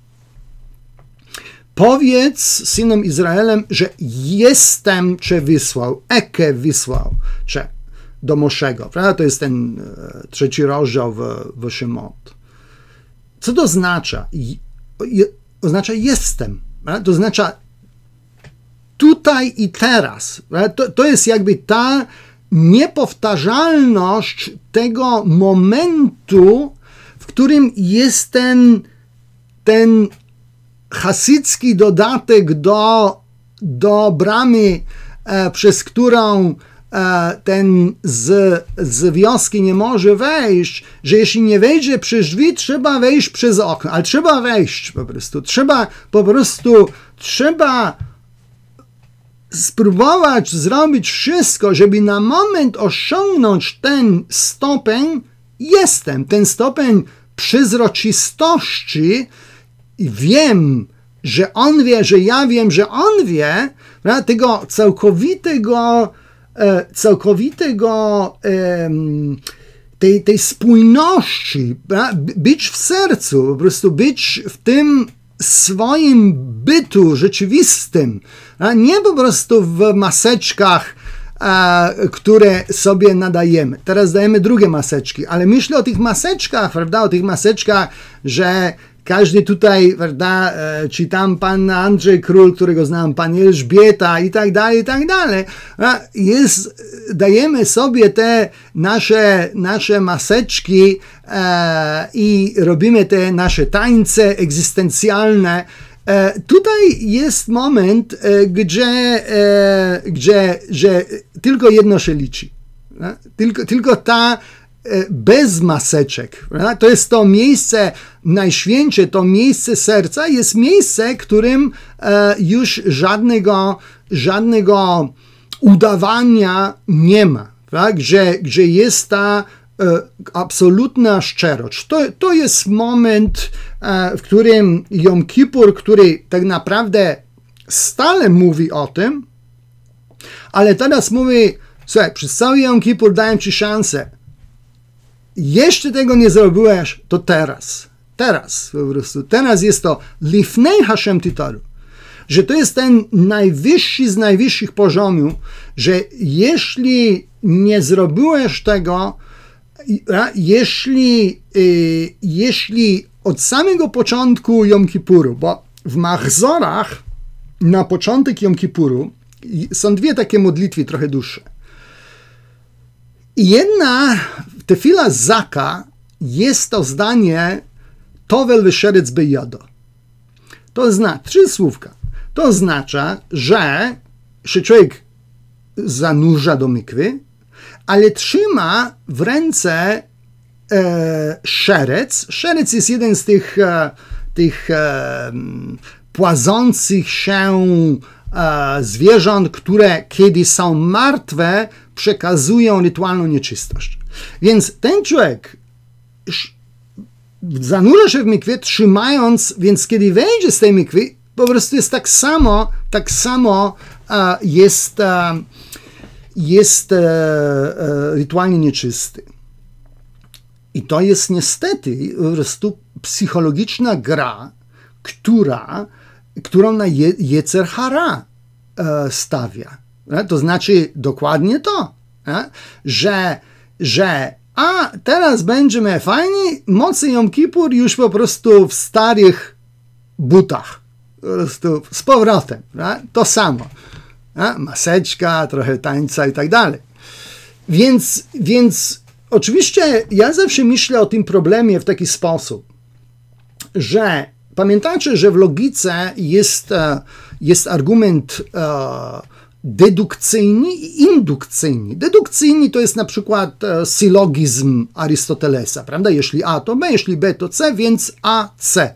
Powiedz synom Izraelem, że jestem Cię wysłał, Eke wysłał Cię do Moszego. Prawda? To jest ten e, trzeci rozdział w, w Shemot. Co to oznacza? I, i, oznacza jestem. Prawda? To oznacza tutaj i teraz. To, to jest jakby ta niepowtarzalność tego momentu, w którym jest ten, ten hasycki dodatek do, do bramy, e, przez którą e, ten z, z wioski nie może wejść, że jeśli nie wejdzie przez drzwi, trzeba wejść przez okno, ale trzeba wejść po prostu, trzeba po prostu, trzeba spróbować zrobić wszystko, żeby na moment osiągnąć ten stopień jestem, ten stopień przezroczystości i wiem, że on wie, że ja wiem, że on wie, prawda? Tego całkowitego, całkowitego tej, tej spójności, prawda? Być w sercu, po prostu być w tym swoim bytu rzeczywistym, a nie po prostu w maseczkach, a, które sobie nadajemy. Teraz dajemy drugie maseczki, ale myślę o tych maseczkach, prawda, o tych maseczkach, że każdy tutaj, prawda, czy tam pan Andrzej Król, którego znam, pani Elżbieta i tak dalej, i tak dalej. Jest, dajemy sobie te nasze, nasze maseczki e, i robimy te nasze tańce egzystencjalne. E, tutaj jest moment, e, gdzie, e, gdzie że tylko jedno się liczy. E? Tylko, tylko ta bez maseczek. Prawda? To jest to miejsce najświętsze, to miejsce serca jest miejsce, którym e, już żadnego, żadnego udawania nie ma. Tak? Gdzie, gdzie jest ta e, absolutna szczerość. To, to jest moment, e, w którym Jom Kippur, który tak naprawdę stale mówi o tym, ale teraz mówi, słuchaj, przez cały Jom Kippur daję ci szansę. jeszcze tego nie zrobiłeś, to teraz. Teraz po prostu. Teraz jest to lifnei Hashem titaru. Że to jest ten najwyższy z najwyższych poziomów, że jeśli nie zrobiłeś tego, jeśli, jeśli od samego początku Jom Kippuru, bo w Machzorach na początek Jom Kippuru są dwie takie modlitwy trochę dłuższe. I jedna, tefila Zaka, jest to zdanie Tovel v'sheretz beyado. To znaczy, trzy słówka. To oznacza, że się człowiek zanurza do mikwy, ale trzyma w ręce e, szerec. Szerec jest jeden z tych, e, tych e, płazących się e, zwierząt, które kiedy są martwe, przekazują rytualną nieczystość. Więc ten człowiek zanurza się w mikwie, trzymając, więc kiedy wejdzie z tej mikwy, po prostu jest tak samo, tak samo e, jest, e, jest e, e, rytualnie nieczysty. I to jest niestety po prostu psychologiczna gra, która, którą na je, Jecer Hara e, stawia. E? To znaczy dokładnie to, e? że, że a teraz będziemy fajni, mocy Jom Kippur już po prostu w starych butach. Po prostu z powrotem. A? To samo. A? Maseczka, trochę tańca i tak dalej. Więc, więc oczywiście ja zawsze myślę o tym problemie w taki sposób, że pamiętacie, że w logice jest, jest argument dedukcyjny i indukcyjny. Dedukcyjny to jest na przykład e, sylogizm Arystotelesa, prawda? Jeśli A to B, jeśli B to C, więc A, C.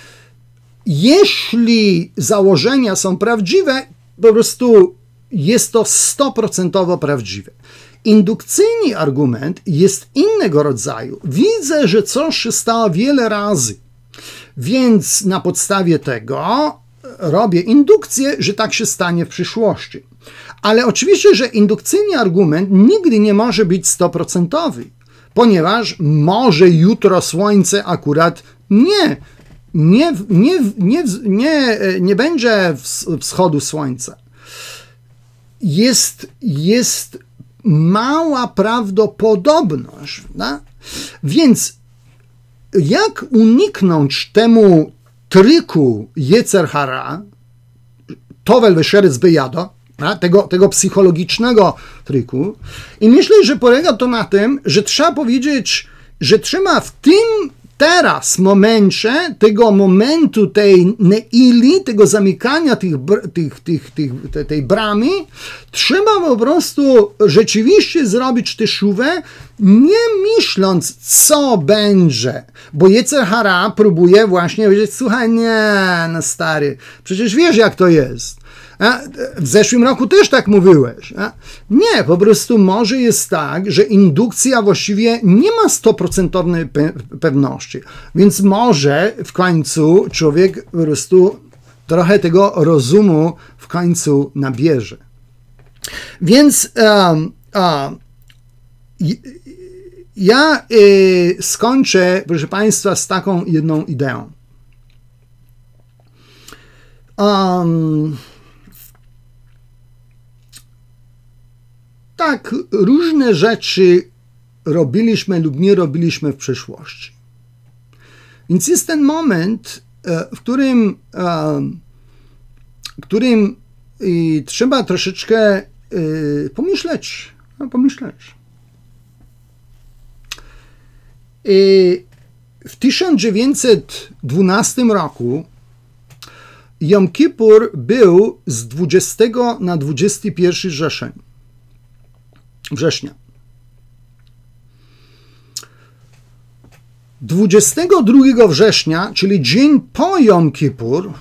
Jeśli założenia są prawdziwe, po prostu jest to sto procent prawdziwe. Indukcyjny argument jest innego rodzaju. Widzę, że coś się stało wiele razy, więc na podstawie tego robię indukcję, że tak się stanie w przyszłości. Ale oczywiście, że indukcyjny argument nigdy nie może być sto procent, ponieważ może jutro słońce akurat nie, nie, nie, nie, nie, nie będzie wschodu słońca. Jest, jest mała prawdopodobność. Da? Więc jak uniknąć temu triku Jecer Hara, Tovel v'sheretz beyado, tego, tego psychologicznego triku. I myślę, że polega to na tym, że trzeba powiedzieć, że trzeba w tym teraz momencie, tego momentu tej neili, tego zamykania tych, tych, tych, tych, tej bramy, trzeba po prostu rzeczywiście zrobić teszówę, nie myśląc, co będzie. Bo Jecer Hara próbuje właśnie powiedzieć, słuchaj, nie, no stary, przecież wiesz, jak to jest. A w zeszłym roku też tak mówiłeś. A? Nie, po prostu może jest tak, że indukcja właściwie nie ma sto procent pe pewności. Więc może w końcu człowiek po prostu trochę tego rozumu w końcu nabierze. Więc um, um, ja y, skończę, proszę Państwa, z taką jedną ideą. Um, Tak, różne rzeczy robiliśmy lub nie robiliśmy w przeszłości. Więc jest ten moment, w którym, w którym trzeba troszeczkę pomyśleć. No, pomyśleć. W tysiąc dziewięćset dwunastym roku Jom Kippur był z dwudziestego na dwudziesty pierwszy wrzesień. września. dwudziestego drugiego września, czyli dzień po Jom Kippur,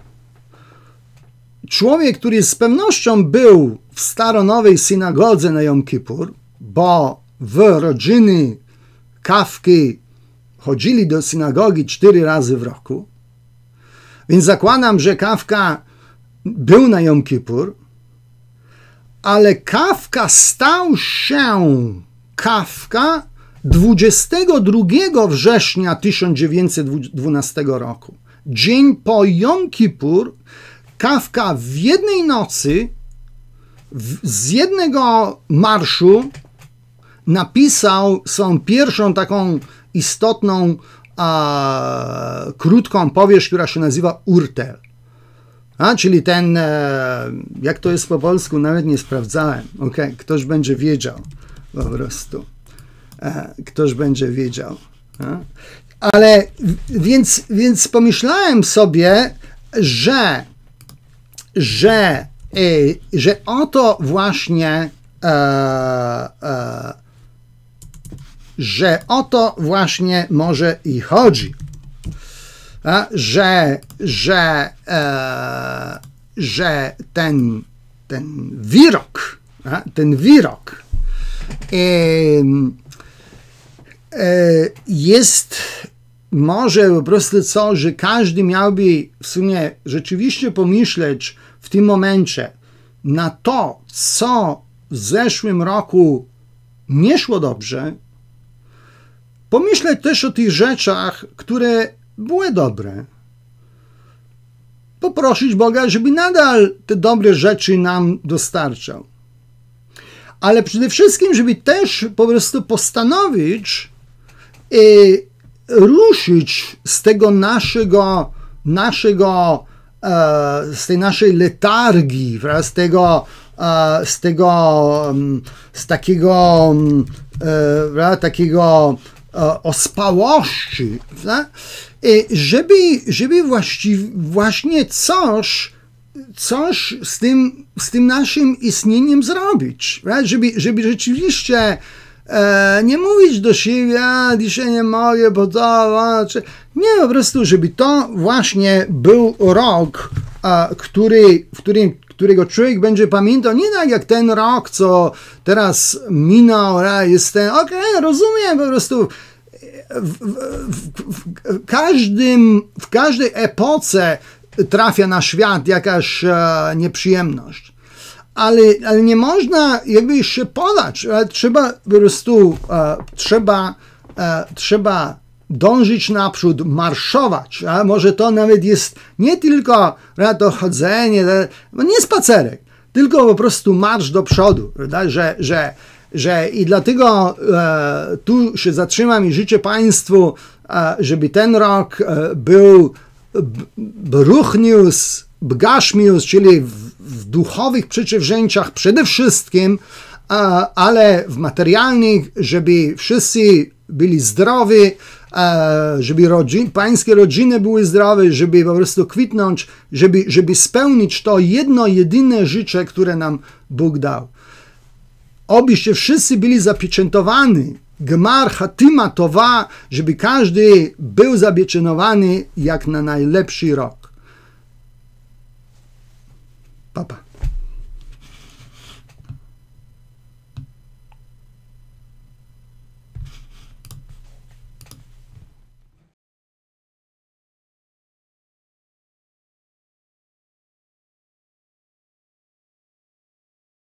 człowiek, który z pewnością był w staronowej synagodze na Jom Kippur, bo w rodziny Kafki chodzili do synagogi cztery razy w roku, więc zakładam, że Kafka był na Jom Kippur, ale Kafka stał się Kafka dwudziestego drugiego września tysiąc dziewięćset dwunastego roku, dzień po Jom Kippur, Kafka w jednej nocy w, z jednego marszu napisał swoją pierwszą taką istotną, a, krótką powieść, która się nazywa Urtel. A, czyli ten, e, jak to jest po polsku, nawet nie sprawdzałem. Okay, ktoś będzie wiedział po prostu. E, ktoś będzie wiedział. A? Ale więc, więc pomyślałem sobie, że, że, e, że o to właśnie e, e, że o to właśnie może i chodzi. A, że, że, e, że ten, ten wirok, a, ten wirok e, e, jest może po prostu co, że każdy miałby w sumie rzeczywiście pomyśleć w tym momencie na to, co w zeszłym roku nie szło dobrze, pomyśleć też o tych rzeczach, które były dobre. Poprosić Boga, żeby nadal te dobre rzeczy nam dostarczał. Ale przede wszystkim, żeby też po prostu postanowić i ruszyć z tego naszego, naszego e, z tej naszej letargii, z tego, e, z tego, z takiego, e, takiego e, ospałości, żeby, żeby właściwie, właśnie coś, coś z tym, z tym naszym istnieniem zrobić, żeby, żeby rzeczywiście e, nie mówić do siebie, a dzisiaj nie mogę, bo to, a, czy... nie, po prostu, żeby to właśnie był rok, a, który, w którym, którego człowiek będzie pamiętał, nie tak jak ten rok, co teraz minął, a, jest ten, okej, okay, rozumiem, po prostu w, w, w, w, każdym, w każdej epoce trafia na świat jakaś e, nieprzyjemność. Ale, ale nie można jakby się podać. Trzeba po prostu e, trzeba, e, trzeba dążyć naprzód, marszować. A może to nawet jest nie tylko e, to chodzenie, e, nie spacerek, tylko po prostu marsz do przodu. Prawda? Że, że, że i dlatego e, tu się zatrzymam i życzę Państwu, e, żeby ten rok e, był Bruchnius, Bgashmius, czyli w, w duchowych przedsięwzięciach przede wszystkim, a, ale w materialnych, żeby wszyscy byli zdrowi, a, żeby rodzin, pańskie rodziny były zdrowe, żeby po prostu kwitnąć, żeby, żeby spełnić to jedno, jedyne życzenie, które nam Bóg dał. Obyście wszyscy byli zapieczętowani, Gemar Chatima Tova, żeby każdy był zapieczętowany jak na najlepszy rok. Papa.